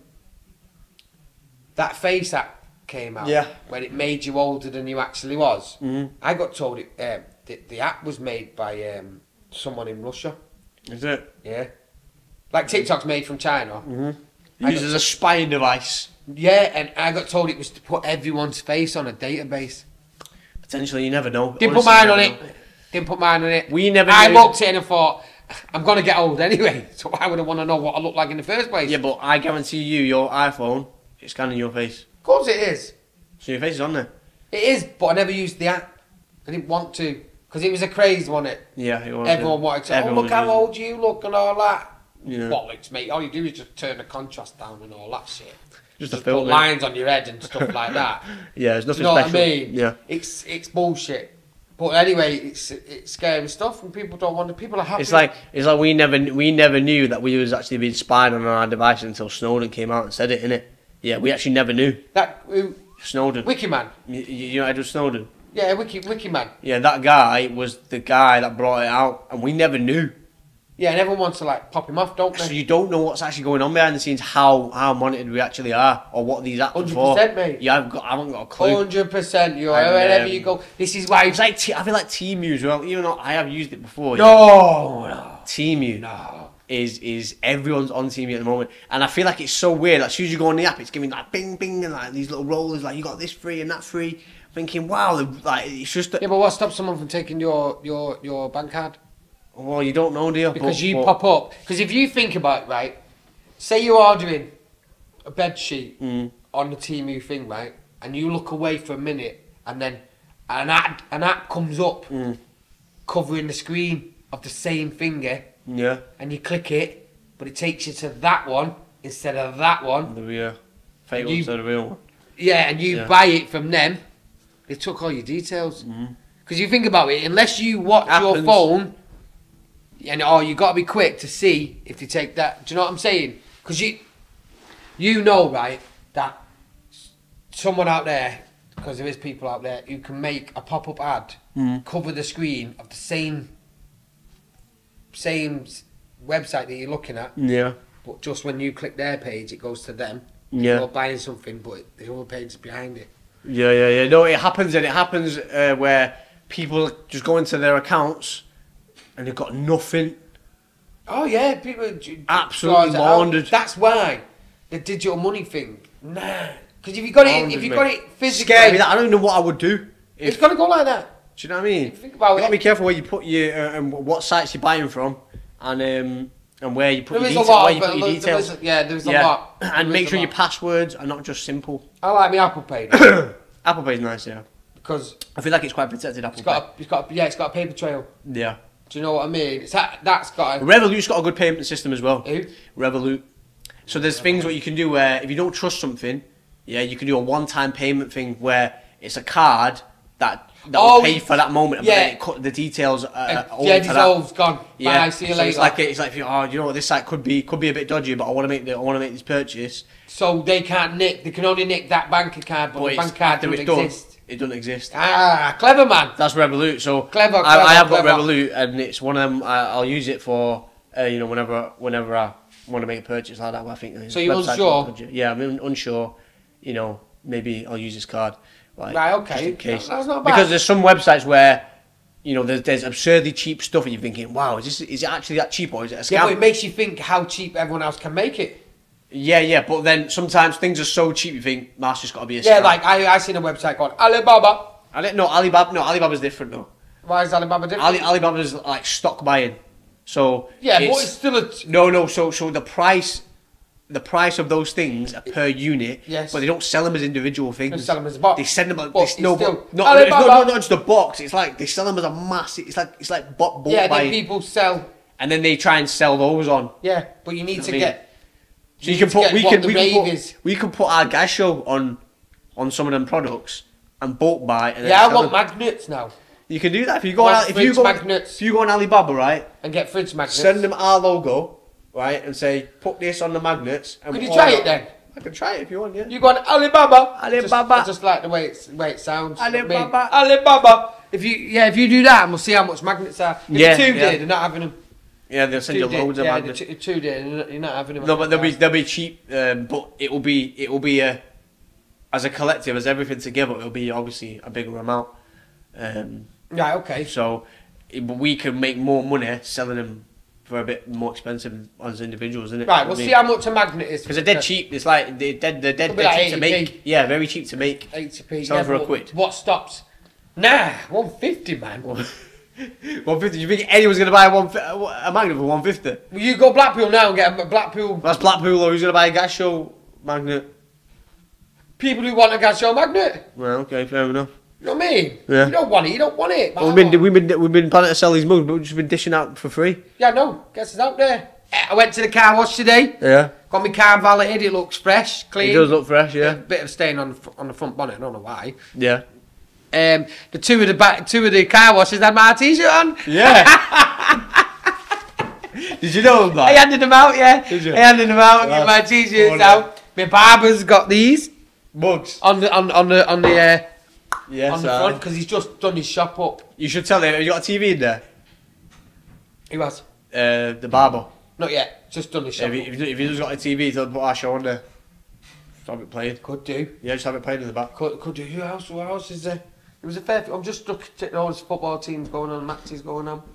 that face app came out? Yeah. When it made you older than you actually was. Mm-hmm. I got told it. Um, the, the app was made by um, someone in Russia. Is it? Yeah. Like TikTok's made from China. Mm-hmm. Used as a spying device. Yeah, and I got told it was to put everyone's face on a database. Potentially, you never know. Didn't Honestly, put mine on it. Know. Didn't put mine on it. We never I knew. looked at it and thought, I'm going to get old anyway, so why would I want to know what I look like in the first place? Yeah, but I guarantee you, your iPhone, it's scanning your face. Of course it is. So your face is on there. It is, but I never used the app. I didn't want to. Because it was a craze, wasn't it? Yeah, it was. Everyone wanted to say, oh, look how old you look and all that. Yeah. Bollocks, mate. All you do is just turn the contrast down and all that shit. Just, just a filter. Put lines on your head and stuff like that. Yeah, there's nothing you know special. what I mean? Yeah. It's it's bullshit. But anyway, it's it's scary stuff, and people don't want to. People are happy. It's like it's like we never we never knew that we was actually being spied on our device until Snowden came out and said it, innit? Yeah, we actually never knew. That who, Snowden. Wikiman. You, you know Edward Snowden? Yeah, Wiki Wikiman. Yeah, that guy was the guy that brought it out, and we never knew. Yeah, and everyone wants to like pop him off, don't they? So you don't know what's actually going on behind the scenes, how how monitored we actually are, or what these apps are for. one hundred percent, mate. Yeah, I've got, I haven't got a clue. one hundred percent, you And, wherever um, you go. This is why It's like T- I feel like Temu as well, even though I have used it before. No, yeah. no, Temu no. is is everyone's on Temu at the moment, and I feel like it's so weird. Like, as soon as you go on the app, it's giving like bing bing and like these little rollers, like you got this free and that free. Thinking, wow, like it's just. A, Yeah, but what stops someone from taking your your your bank card? well, you don't know, do you? Because but, you but, pop up. Because if you think about it, right, say you're ordering a bed sheet Mm. on the Temu thing, right, and you look away for a minute, and then an app an app comes up Mm. covering the screen of the same finger, Yeah. and you click it, but it takes you to that one instead of that one. The uh, fake You- one's the real one. Yeah, and you Yeah. buy it from them. They took all your details. Because you think about it, unless you watch your Happens. phone, and oh, you got to be quick to see if they take that. Do you know what I'm saying? Because you, you know, right, that someone out there, because there is people out there who can make a pop-up ad Mm. cover the screen of the same, same s- website that you're looking at, Yeah. but just when you click their page, it goes to them. Yeah. You're buying something, but the other page is behind it. Yeah, yeah, yeah. No, it happens, and it happens uh, where people just go into their accounts and they've got nothing. Oh yeah, people Absolutely guys are out. laundered. That's why the digital money thing. Nah, Because if you got it, if you got it physically, Scary that I don't even know what I would do. If, it's gonna go like that. Do you know what I mean? Think about you got to it. be careful where you put your uh, and what sites you're buying from, and um, and where you put There your, is detail, a lot where of you put your there details. is- yeah, there's a Yeah. lot. And There make is sure a your lot. passwords are not just simple. I like my Apple Pay Apple Pay's nice, yeah. because I feel like it's quite protected. Apple it's got, a, it's got, a, yeah, it's got a paper trail. Pay. Yeah. Do you know what I mean? It's that, that's got a. Revolut's got a good payment system as well. Who? Revolut. So there's things what you can do where if you don't trust something, yeah, you can do a one-time payment thing where it's a card that that Oh, will pay for that moment, yeah. but then it cut the details. Uh, Uh, over yeah, to that. dissolved, gone. Yeah, Bye, see you so later. it's like it's like oh, you know what, this site could be could be a bit dodgy, but I want to make the, I want to make this purchase. So they can't nick. They can only nick that bank card, but, But the it's, bank card after doesn't it's done, exist. it doesn't exist. Ah, clever man. That's Revolut. So Clever, I, clever, I have got clever. Revolut, and it's one of them. I, I'll use it for uh, you know whenever whenever I want to make a purchase like that. I think. uh, So you're websites unsure? will judge it. Yeah, I'm un- unsure. You know, maybe I'll use this card. Like, Right, okay. just in case. That's not bad. Because there's some websites where. You know, there's, there's absurdly cheap stuff, and you're thinking, "Wow, is this is it actually that cheap, or is it a scam?" Yeah, but it makes you think how cheap everyone else can make it. Yeah, yeah, but then sometimes things are so cheap, you think, "That's just got to be a scam." Yeah, like I I seen a website called Alibaba. I don't know Alibaba. No, Alibaba's different though. Why is Alibaba different? Ali, Alibaba's like stock buying, so yeah, it's, but it's still a. no, no. So, so the price, the price of those things are per unit. Yes. But they don't sell them as individual things. They sell them as a box. They send them. As, But they, it's no, still- but, no, no, it's Alibaba. not, no, not just a box. It's like they sell them as a massive. It's like it's like bought, bought Yeah, buying, then people sell. and then they try and sell those on. Yeah, but you need I to mean, get. So you need can to put get we what can the we rave can put, is. we can put our gas show on on some of them products and bulk buy. And then Yeah, I sell want them. magnets now You can do that if you go Want on if you fridge go magnets. if you go on Alibaba, right? and get fridge magnets. Send them our logo, right, and say put this on the magnets. And Could you we'll try order- it then? I can try it if you want, yeah. You go on Alibaba. Alibaba. Just, I just like the way it's the way it sounds. you know what I mean? Alibaba. Alibaba. If you yeah, if you do that, and we'll see how much magnets are. If Yeah, two yeah. day, they're not having them. Yeah, they'll send Two you day, loads of yeah, magnets. the two, two day, you're not- you're not having them. No, but they'll be they'll be cheap, um, but it will be it will be a as a collective as everything together. It'll be obviously a bigger amount. Um, Right, okay. so, it- but we can make more money selling them for a bit more expensive as individuals, isn't it? Right, we'll see how much a magnet is. Because they're dead cheap. It's like they're dead. They're dead, Could be they're like cheap to eighty p. make. Yeah, very cheap to make. eighty p. Sell Yeah, for a but quid. What stops? Nah, one fifty, man. one fifty. You think anyone's gonna buy one fi- a magnet for one fifty? Will you go Blackpool now and get a Blackpool? That's Blackpool. Or who's gonna buy a gas show magnet? People who want a gas show magnet. Well, okay, fair enough. You know what I mean? Yeah. You don't want it. You don't want it. Well, we've been we've been we've been planning to sell these mugs, but we've just been dishing out for free. Yeah, no. Guess it's out there. Eh, I went to the car wash today. Yeah. Got my car valeted. It looks fresh, clean. It does look fresh, yeah. Bit of stain on the fr- on the front bonnet. I don't know why. Yeah. Um, the two of the back, two of the car washes had my t-shirt on. Yeah. Did you know that? I handed them out, yeah. Did you? I handed them out. Well, Get my t-shirts oh, out. My barber's got these Mugs. on the on on the on the uh, Yes, on the aye. front because he's just done his shop up. You should tell him. Have you got a T V in there? He was Uh, the barber. not yet. Just done his shop. If he, up. if he if he just got a T V, he'll put our show on there. Just have it playing. Could do. Yeah, just have it playing in the back. Could could do. Who else? Who else is there? It was a fair. I'm just looking at all these football teams going on. Matches going on.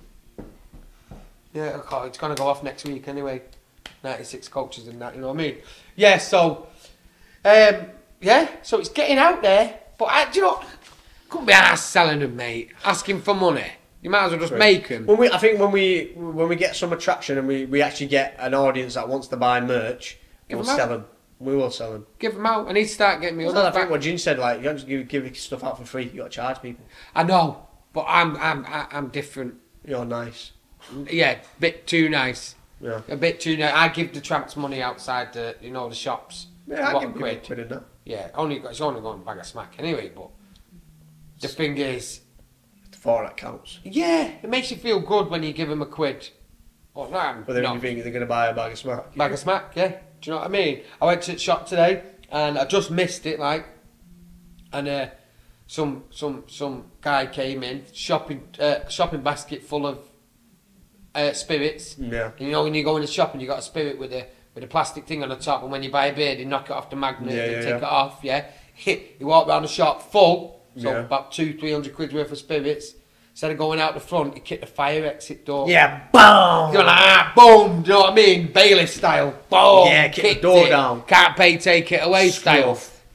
Yeah, okay, it's gonna go off next week anyway. ninety-six coaches and that. You know what I mean? Yeah. So, um, yeah. So it's getting out there. But I, do you know, couldn't be arsed selling them, mate. Asking for money. You might as well just Right. make them. When we, I think when we when we get some attraction and we, we actually get an audience that wants to buy merch, Give we'll 'em out. sell them. We will sell them. Give them out. I need to start getting me Well, others I think back. what Gene said, like you don't just give, give stuff out for free. You got to charge people. I know, but I'm I'm I- I'm different. You're nice. Yeah, bit too nice. Yeah. A bit too nice. I give the tramps money outside the you know the shops. Yeah, I What give a people a quid. quid in that. Yeah, only it's only going a bag of smack anyway. But the thing is, For that counts. yeah, it makes you feel good when you give them a quid. Oh no, But then no. you think they're going to buy a bag of smack. Bag of smack, yeah. Do you know what I mean? I went to the shop today and I just missed it, like, and uh, some some some guy came in, shopping uh, shopping basket full of uh, spirits. Yeah. And you know when you go in the shop and you got a spirit with a with a plastic thing on the top, and when you buy a beer, they knock it off the magnet Yeah, and yeah, take yeah. it off. Yeah. You walk around the shop full, so Yeah. about two three hundred quid worth of spirits. Instead of going out the front, you kick the fire exit door. Yeah, boom! You're like, ah, boom, do you know what I mean? Bailiff style. Boom. Yeah, kick the kicked door it. down. Can't pay, take it away style. Stuff.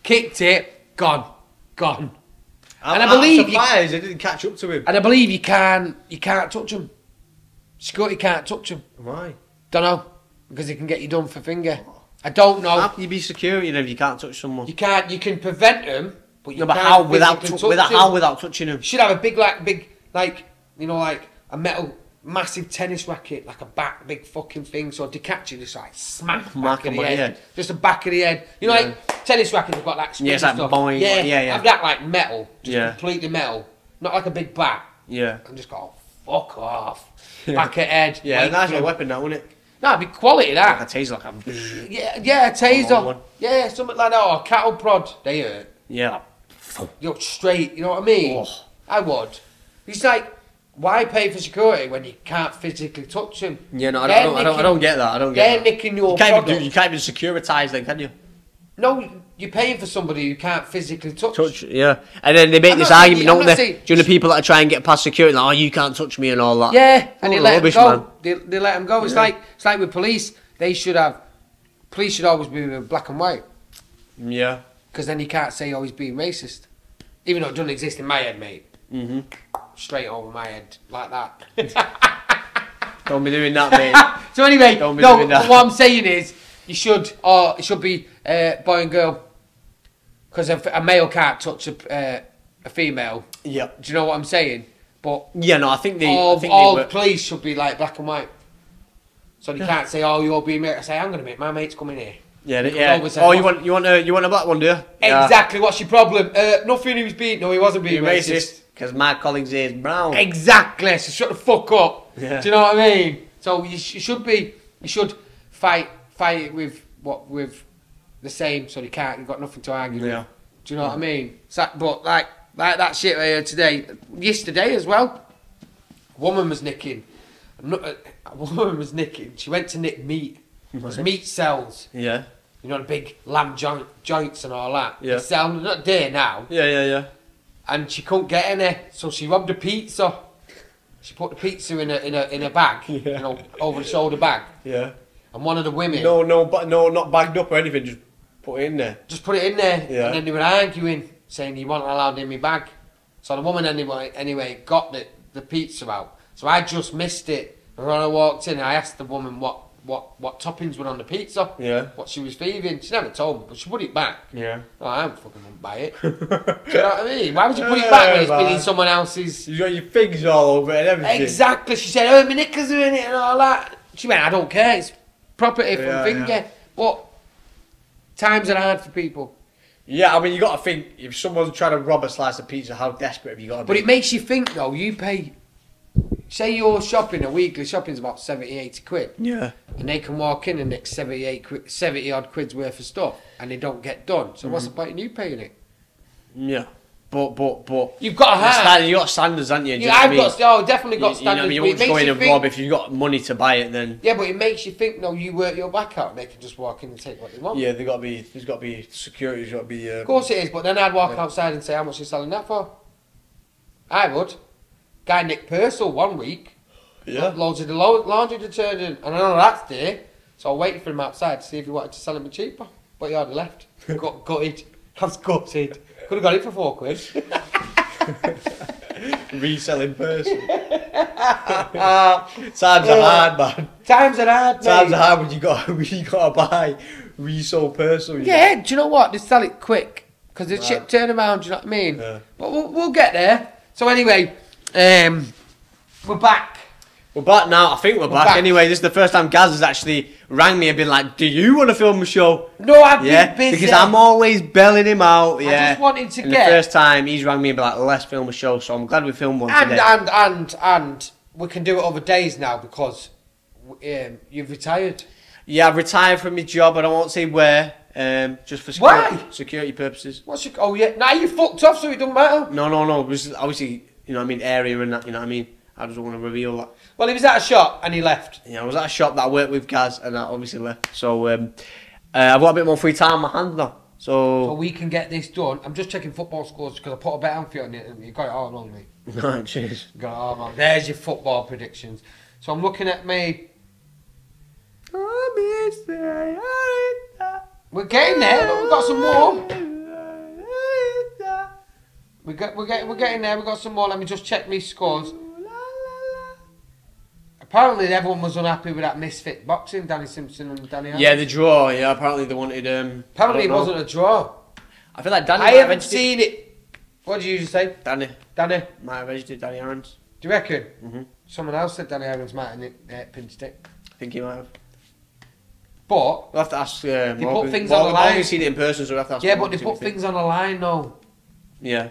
kicked it, gone, gone. I'm, and I believe I'm surprised you, they didn't catch up to him. And I believe you can't, you can't touch him. Security can't touch him. Why? Don't know, because he can get you done for finger. I don't know. How can you be security then if you can't touch someone? You can't. You can prevent him, but you No, but can't how without physically t- touch without him. how without touching him? You should have a big, like, big, like, you know, like a metal, massive tennis racket, like a back, big fucking thing. So to catch you, just like smack the Mark back of on the my head. head. Just the back of the head. You know, Yeah. like tennis rackets have got that spring Yeah, it's like stuff. boing, Yeah, yeah, yeah. Have that like metal, just Yeah. completely metal, not like a big bat. Yeah. And just go, oh, fuck off, back of head. Yeah, wait nice for little him. weapon, that wouldn't it? No, it'd be quality that. Like a taser, like a Yeah, yeah, a Long taser. one. Yeah, something like that, or a cattle prod. They hurt. yeah. You're straight, you know what I mean? Oh. I would. It's like, why pay for security when you can't physically touch him? Yeah, no, I They're don't, I don't, I don't, I don't get that. I don't They're get that. nicking your You can't, even product. do, you can't even securitise then, can you? No, you're paying for somebody you can't physically touch. Touch, yeah. And then they make I'm this not saying- argument, I'm don't not they? saying- Do you know the people that are trying to get past security, like, oh, you can't touch me and all that? Yeah, and they Oh, let rubbish, them go. man. They, they let them go. It's Yeah. like it's like with police. They should have. Police should always be with black and white, Yeah. because then you can't say oh he's being racist, even though it doesn't exist in my head, mate. Mm-hmm. Straight over my head like that. Don't be doing that, mate. So anyway, Don't be no, doing that. what I'm saying is you should, or it should be uh, boy and girl, because a, a male can't touch a, uh, a female. Yeah. Do you know what I'm saying? But Yeah, no, I think they. all, I think all they were, police should be like black and white. So you can't say, "Oh, you're being mate." I say, "I'm going to make my mates come in here." Yeah, they, Because yeah. always say, Oh, you "What?" want you want a you want a black one, do you? Yeah. Exactly. What's your problem? Uh, nothing. He was being. No, he wasn't being You're racist. racist because my colleague's ear is brown. Exactly. So shut the fuck up. Yeah. Do you know what I mean? So you, sh- you should be. You should fight. Fight it with what with the same. So you can't. You've got nothing to argue Yeah. with. Do you know what I mean? So, but like like that shit I heard today, yesterday as well. A woman was nicking. no- A woman was nicking. She went to nick meat. It was Right. meat cells. Yeah. You know the big lamb joint, joints and all that. Yeah. They sell not there now. Yeah, yeah, yeah. And she couldn't get any, so she robbed a pizza. She put the pizza in a in a in a bag, Yeah. you know, over the shoulder bag. Yeah. And one of the women No, no, but no, not bagged up or anything. Just put it in there. just put it in there, Yeah. and then they were arguing, saying you weren't allowed in my bag. So the woman anyway anyway got the the pizza out. So I just missed it. And when I walked in, I asked the woman what what what toppings were on the pizza. Yeah. What she was feeding. She never told me, but she put it back. Yeah. Oh, I don't fucking want to buy it. Do you know what I mean? Why would you put it back when it's been in someone else's? You got your figs all over it and everything. Exactly. She said, oh, my knickers are in it and all that. She went, I don't care. It's property from Yeah, Finger. yeah. But times are hard for people. Yeah, I mean, you got to think if someone's trying to rob a slice of pizza, how desperate have you got to be? But it makes you think, though. You pay, say you're shopping, a weekly shopping's about seventy, eighty quid. Yeah. And they can walk in and nick seventy-eight quid, seventy odd quid's worth of stuff. And they don't get done. So what's the point in you paying it? Yeah. But, but, but. You've got a the hand. standard, you got standards, haven't you? Do you Yeah, know what I I've mean? got, oh, definitely got You, you know, standards. you but it won't just makes go in you and think- rob if you've got money to buy it. Then Yeah, but it makes you think, no, you work your back out and they can just walk in and take what they want. yeah, they got to be. There's got to be security. There's got to be. Uh, Of course it is, but then I'd walk Yeah. outside and say, how much are you selling that for? I would. Guy Nick Purcell one week. yeah. Loads of the lo- laundry detergent. And I know that's there. So I waited for him outside to see if he wanted to sell it cheaper. But he already left. Got gutted. I was gutted. Could have got it for four quid. Reselling person. Times are hard, man. Times are hard, mate. Times are hard when you got when you got to buy resold person. you Yeah, do you know what? They sell it quick. Because the Right. ship turn around, do you know what I mean? Yeah. But we'll, we'll get there. So anyway, um, we're back. We're back now. I think we're, We're back. back. Anyway, this is the first time Gaz has actually rang me and been like, "Do you want to film a show?" No, I've Yeah, been busy. because I'm always belling him out. Yeah, just wanted to and get- the first time he's rang me and be like, "Let's film a show." So I'm glad we filmed one And, today. and, and, and we can do it other days now because um, you've retired. Yeah, I've retired from my job, and I won't say where. Um, just for security, Why? security purposes. What's your... Oh, yeah. Now you fucked off, so it doesn't matter. No, no, no. It was obviously, you know what I mean, area and that, you know what I mean? I just don't want to reveal that. Well, he was at a shop and he left. Yeah, I was at a shop that I worked with Gaz and I obviously left. So um, uh, I've got a bit more free time on my hands now. So So, we can get this done. I'm just checking football scores because I put a bet on for you on it and you got it all wrong, mate. right, cheers. You got it all wrong. There's your football predictions. So I'm looking at me. We're getting there, but we've got some more. We get, we're getting, we're getting there. We got some more. Let me just check my scores. Apparently, everyone was unhappy with that misfit boxing, Danny Simpson and Danny. Adams. Yeah, the draw. Yeah, apparently they wanted. Um, apparently, it wasn't a draw. I feel like Danny. I haven't seen it. it. What did you usually say? Danny. Danny. Might have edged it, Danny Aaron's. Do you reckon? Mm-hmm. Someone else said Danny Aaron's might have uh, pinched it. I think he might have. But we'll have to ask. Uh, they Morgan. put things Morgan, on the line. Morgan's seen it in person, so we will have to ask. Yeah, Morgan but they put things on the line, though. Yeah.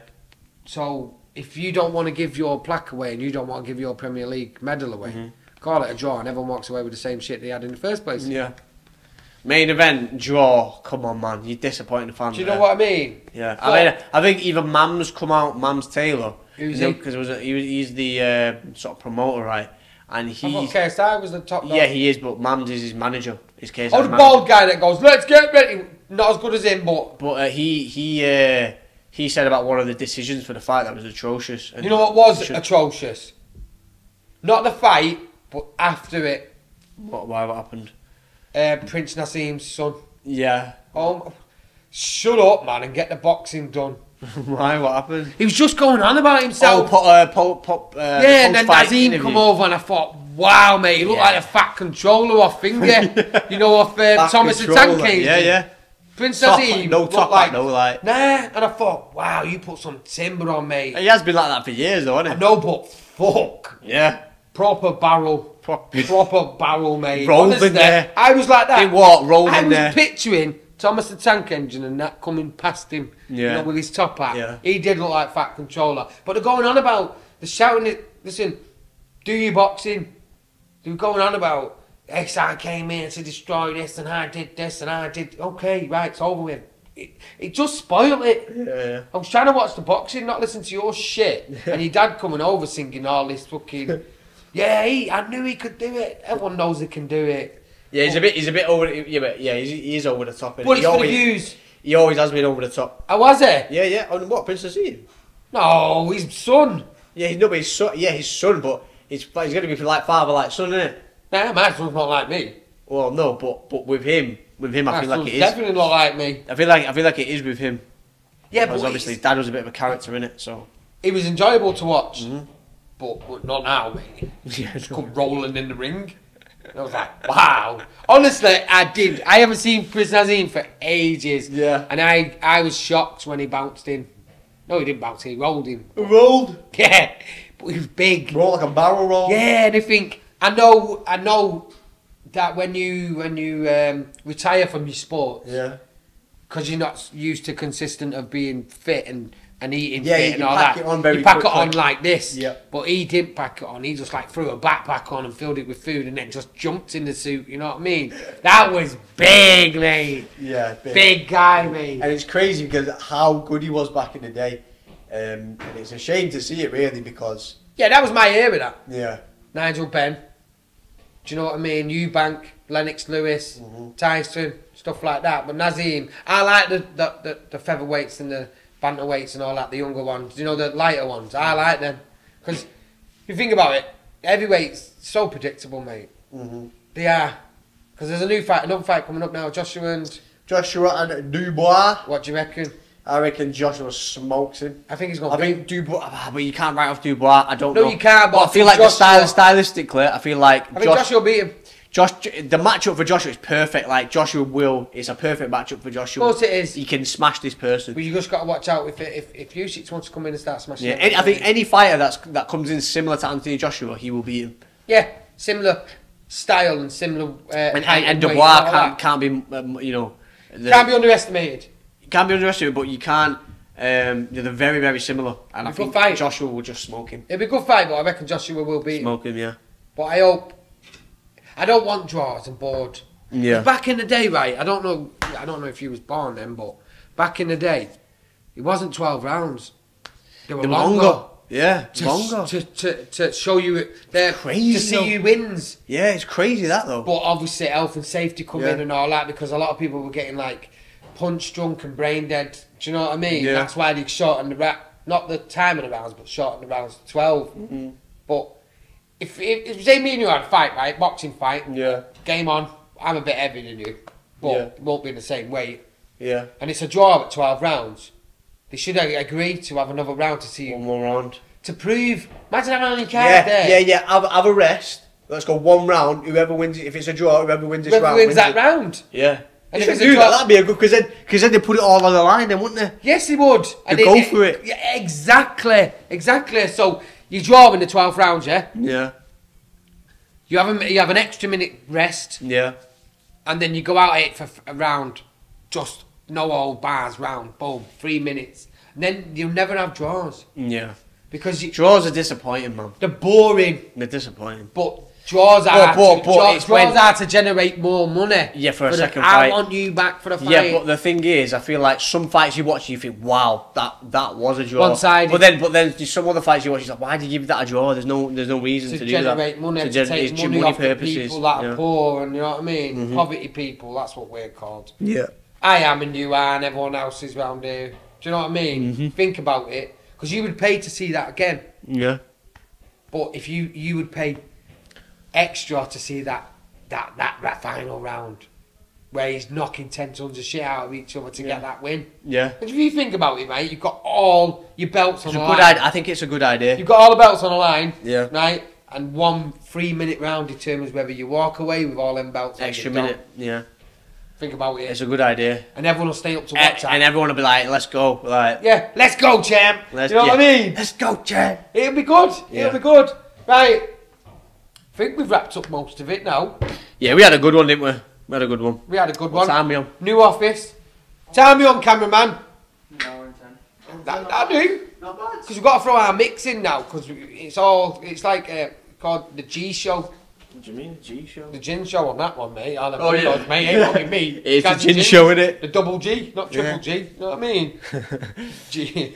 So if you don't want to give your plaque away and you don't want to give your Premier League medal away, mm-hmm. call it a draw, and everyone walks away with the same shit they had in the first place. Yeah. Main event draw. Come on, man, you're disappointing the fans. Do you know what I mean? Yeah. But, I mean, I think even Mam's come out. Mam's Taylor. Who's he? he? Because it was a, he was he's the uh, sort of promoter, right? And I he. thought K S I was the top dog. Yeah, he is, but Mams is his manager. His K S I Oh, the manager. bald guy that goes, let's get ready. Not as good as him, but But uh, he he uh, he said about one of the decisions for the fight that was atrocious. And you know what was should, atrocious? Not the fight, but after it. What? Why? What happened? Uh, Prince Nassim's son. Yeah. Oh, shut up, man, and get the boxing done. Why? What happened? He was just going on about himself. Oh, pop, uh, pop, pop, uh, yeah, and then post-fight Nazim interview. come over and I thought, wow, mate, he looked Yeah. like a fat controller off finger. You know, off uh, Fat Thomas the controller. Tank King. Yeah, yeah. Prince Top- Nazim no looked top like, back, no like. Nah, and I thought, wow, you put some timber on, mate. He has been like that for years, though, I hasn't know, but fuck. he? Yeah. Proper barrel. Prop- Proper barrel, mate. Rolled Honestly, in there. I was like that. Did what? Rolled I in was there. picturing Thomas the Tank Engine and that coming past him, Yeah. you know, with his top hat. Yeah. He did look like fat controller. But they're going on about, they're shouting it, listen, do your boxing. They're going on about, X I came in to destroy this and I did this and I did, okay, right, it's over with. It, it just spoiled it. Yeah, yeah. I was trying to watch the boxing, not listen to your shit. And your dad coming over singing all this fucking, yeah, he, I knew he could do it. Everyone knows he can do it. Yeah, he's a bit. He's a bit over. Yeah, but yeah, he's, he is over the top. But he it's for always, the views. He always has been over the top. Oh, was it? Yeah, yeah. On what Princess Ian? No, his son. Yeah, he's no, but his son. Yeah, his son. But he's he's going to be for like father, like son, isn't it? Nah, my son's not like me. Well, no, but but with him, with him, I My feel like son's it is. definitely not like me. I feel like I feel like it is with him. Yeah, Because but obviously obviously his dad was a bit of a character in it, so. it was enjoyable to watch. Mhm. But, but not now, mate. Yeah, Come rolling in the ring. And I was like, wow. Honestly, I did. I haven't seen Prince Nazim for ages. Yeah. And I, I was shocked when he bounced in. No, he didn't bounce in, he rolled in. rolled. Yeah, but he was big. Roll like a barrel roll. Yeah, and I think, I know, I know that when you, when you um, retire from your sport, Yeah. because you're not used to consistent of being fit and, and eating Yeah, fit you and can all pack that. it on very you pack quickly. it on like this. Yeah. But he didn't pack it on. He just like threw a backpack on and filled it with food and then just jumped in the suit. You know what I mean? That was big, mate. Yeah. Big. Big guy, mate. And it's crazy because how good he was back in the day, um, and it's a shame to see it really because. Yeah, that was my era. That Yeah. Nigel Benn. Do you know what I mean? Eubank, Lennox Lewis, Mhm. Tyson, stuff like that. But Nazim, I like the the, the, the featherweights and the bantamweights and all that, the younger ones. You know, the lighter ones. I like them. Because if you think about it, heavyweights, so predictable, mate. Mm-hmm. They are. Because there's a new fight, another fight coming up now. Joshua and... Joshua and Dubois. What do you reckon? I reckon Joshua smokes him. I think he's going I to think Dubois, ah, but you can't write off Dubois. I don't No, know. you can't, but I I feel think like the style, Joshua- stylistically, I feel like I think Josh, Joshua will beat him. Josh, the matchup for Joshua is perfect. Like Joshua will, it's a perfect matchup for Joshua. Of course it is. He can smash this person. But you just got to watch out if if if Usyk wants to come in and start smashing. Yeah, it. any, I think any fighter that's that comes in similar to Anthony Joshua, he will beat him. Yeah, similar style and similar. Uh, And, height and, and weight Dubois all can't that. can't be, um, you know, the, Can't be underestimated. can't be underestimated, but you can't. Um, they're very very similar, and I Good think fight. Joshua will just smoke him. It'll be a good fight, but I reckon Joshua will beat him. Smoke him, yeah. But I hope. I don't want draws and bored. Yeah. Back in the day, right? I don't know. I don't know if you was born then, but back in the day, it wasn't twelve rounds. They were They were longer. longer. Yeah, To, longer. To, to, to show you they're Crazy, to see though. who wins. Yeah, it's crazy that though. But obviously health and safety come Yeah. in and all that because a lot of people were getting like punch drunk and brain dead. Do you know what I mean? Yeah. That's why they shortened the ra- not the time of the rounds, but shortened the rounds to twelve. Mm-hmm. But if, if, if say me and you had a fight, right, boxing fight, Yeah, game on, I'm a bit heavier than you, but Yeah. it won't be in the same weight. yeah. And it's a draw at twelve rounds. they should agree to have another round to see One more round. to prove. Imagine having only cards Yeah, there. yeah, yeah. Have, have a rest. Let's go one round. Whoever wins it, if it's a draw, whoever wins this Whoever round wins wins that it. round. Yeah. And They if should it's a do draw- that. That'd be a good because then because then they put it all on the line, then wouldn't they? Yes, he would. And go for it. Yeah, exactly, exactly. So you draw in the twelfth round, yeah. Yeah. You have a, you have an extra minute rest, Yeah. and then you go out at it for a round, just no old bars round, boom, three minutes. And then you'll never have draws Yeah. because you, Draws are disappointing, man. they're boring. They're disappointing. But draws are but- to, but draw- it's draws when- are to generate more money. Yeah, for a the- second I fight. want you back for the fight. Yeah, but the thing is, I feel like some fights you watch, you think, "Wow, that that was a draw." One-sided. But then, but then, there's some other fights you watch, you're like, "Why did you give that a draw?" There's no, there's no reason to to, do that. generate money, to, gen- take it's money, money off the people that are yeah. poor, and you know what I mean? Mhm. Poverty people, that's what we're called. Yeah. I am and you are and everyone else is round here. Do you know what I mean? Mhm. Think about it. Because you would pay to see that again. Yeah. But if you you would pay extra to see that that, that, that final round where he's knocking ten tons of shit out of each other to Yeah. get that win. Yeah. And if you think about it, mate, you've got all your belts It's on a the good line. idea. I think it's a good idea. You've got all the belts on the line. Yeah. Right? And one three minute round determines whether you walk away with all them belts on Extra your belt. minute. Yeah. Think about it. It's a good idea. And everyone will stay up to And, watch that. and everyone will be like, "Let's go!" Like, Yeah, let's go, champ. let's, Do you know what I yeah. mean? Let's go, champ. It'll be good. Yeah. It'll be good. Right. I think we've wrapped up most of it now. Yeah, we had a good one, didn't we? We had a good one. We had a good What one. time we on? New office. Time me on, cameraman. An hour and ten. That, that do. Not bad. Because we've got to throw our mix in now. Because it's all, it's like uh, called the G show. What do you mean, G show? The gin show on that one, mate. I'll have Oh, you yeah. guys, mate. Ain't fucking me. It's Got the gin gin. show, innit? The double G, not triple Yeah. G. You know what I mean? G.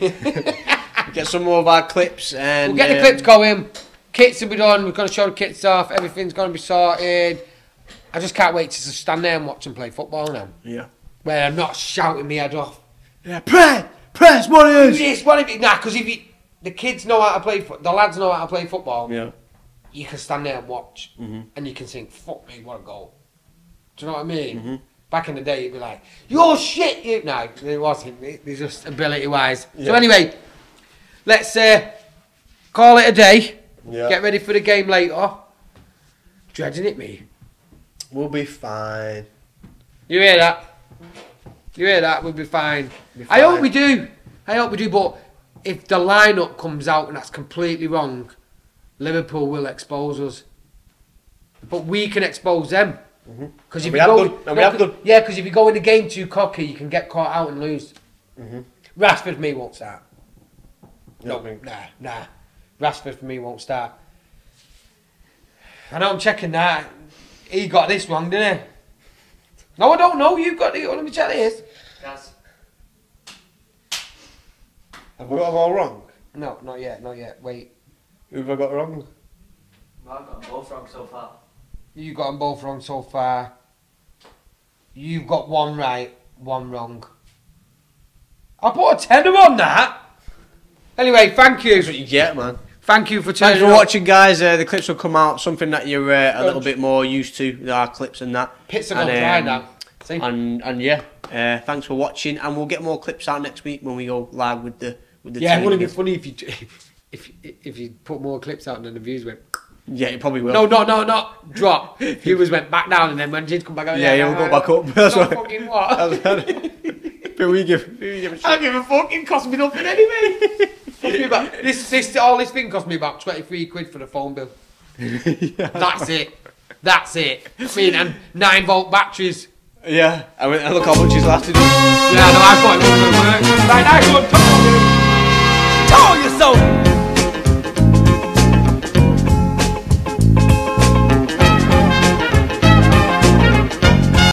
Get some more of our clips and We'll get the um, clips going. Kits will be done. We're going to show the kits off. Everything's going to be sorted. I just can't wait to just stand there and watch them play football now. Yeah. Where I'm not shouting my head off. Yeah. Press, press, Do Warriors. this, what if it, nah, because if you, the kids know how to play, fo- the lads know how to play football, Yeah. you can stand there and watch, Mhm. and you can think, fuck me, what a goal. Do you know what I mean? Mhm. Back in the day, it'd be like, you're shit, you. No, it wasn't. It, it's just ability-wise. So Yeah. anyway, let's uh, call it a day. Yeah. Get ready for the game later. Dreading it, me. We'll be fine. You hear that? You hear that? We'll be fine. Be I hope fine. we do. I hope we do. But if the lineup comes out and that's completely wrong, Liverpool will expose us. But we can expose them. Because And if we you have go, done. And we have done. yeah, because if you go in the game too cocky, you can get caught out and lose. Mhm. Rashford for me won't start. You No, don't think? nah, nah. Rashford for me won't start. I know I'm checking that. He got this wrong, didn't he? No, I don't know. You've got it. Let me check this. That's Have we got them all wrong? No, not yet. Not yet. Wait. Who have I got wrong? well, I've got them both wrong so far. You got them both wrong so far. You've got one right, one wrong. I put a tenner on that. Anyway, thank you. That's what you get, man. Thank you for Thanks turning for up. watching, guys. Uh, the clips will come out. Something that you're uh, a little bit more used to. Our clips and that. Pits are And, gone dry um, now. See? And and yeah, uh, thanks for watching. And we'll get more clips out next week when we go live with the with the. Yeah, team. wouldn't it be funny if you if if you put more clips out and then the views went. Yeah, it probably will. No, no, no, not drop. Viewers went back down and then when Jins come back out. Yeah, he'll go back up. That's no right. fucking what? That's right. But we give, we give a shit. I don't give a fuck. It cost me nothing anyway. Cost me about, this, this, all this thing cost me about twenty-three quid for the phone bill. Yeah. That's it. That's it. I mean, and nine volt batteries. Yeah, I mean, look how much he's lasted. Yeah, no, I thought it wasn't going to work. Right, nice one. Told you so.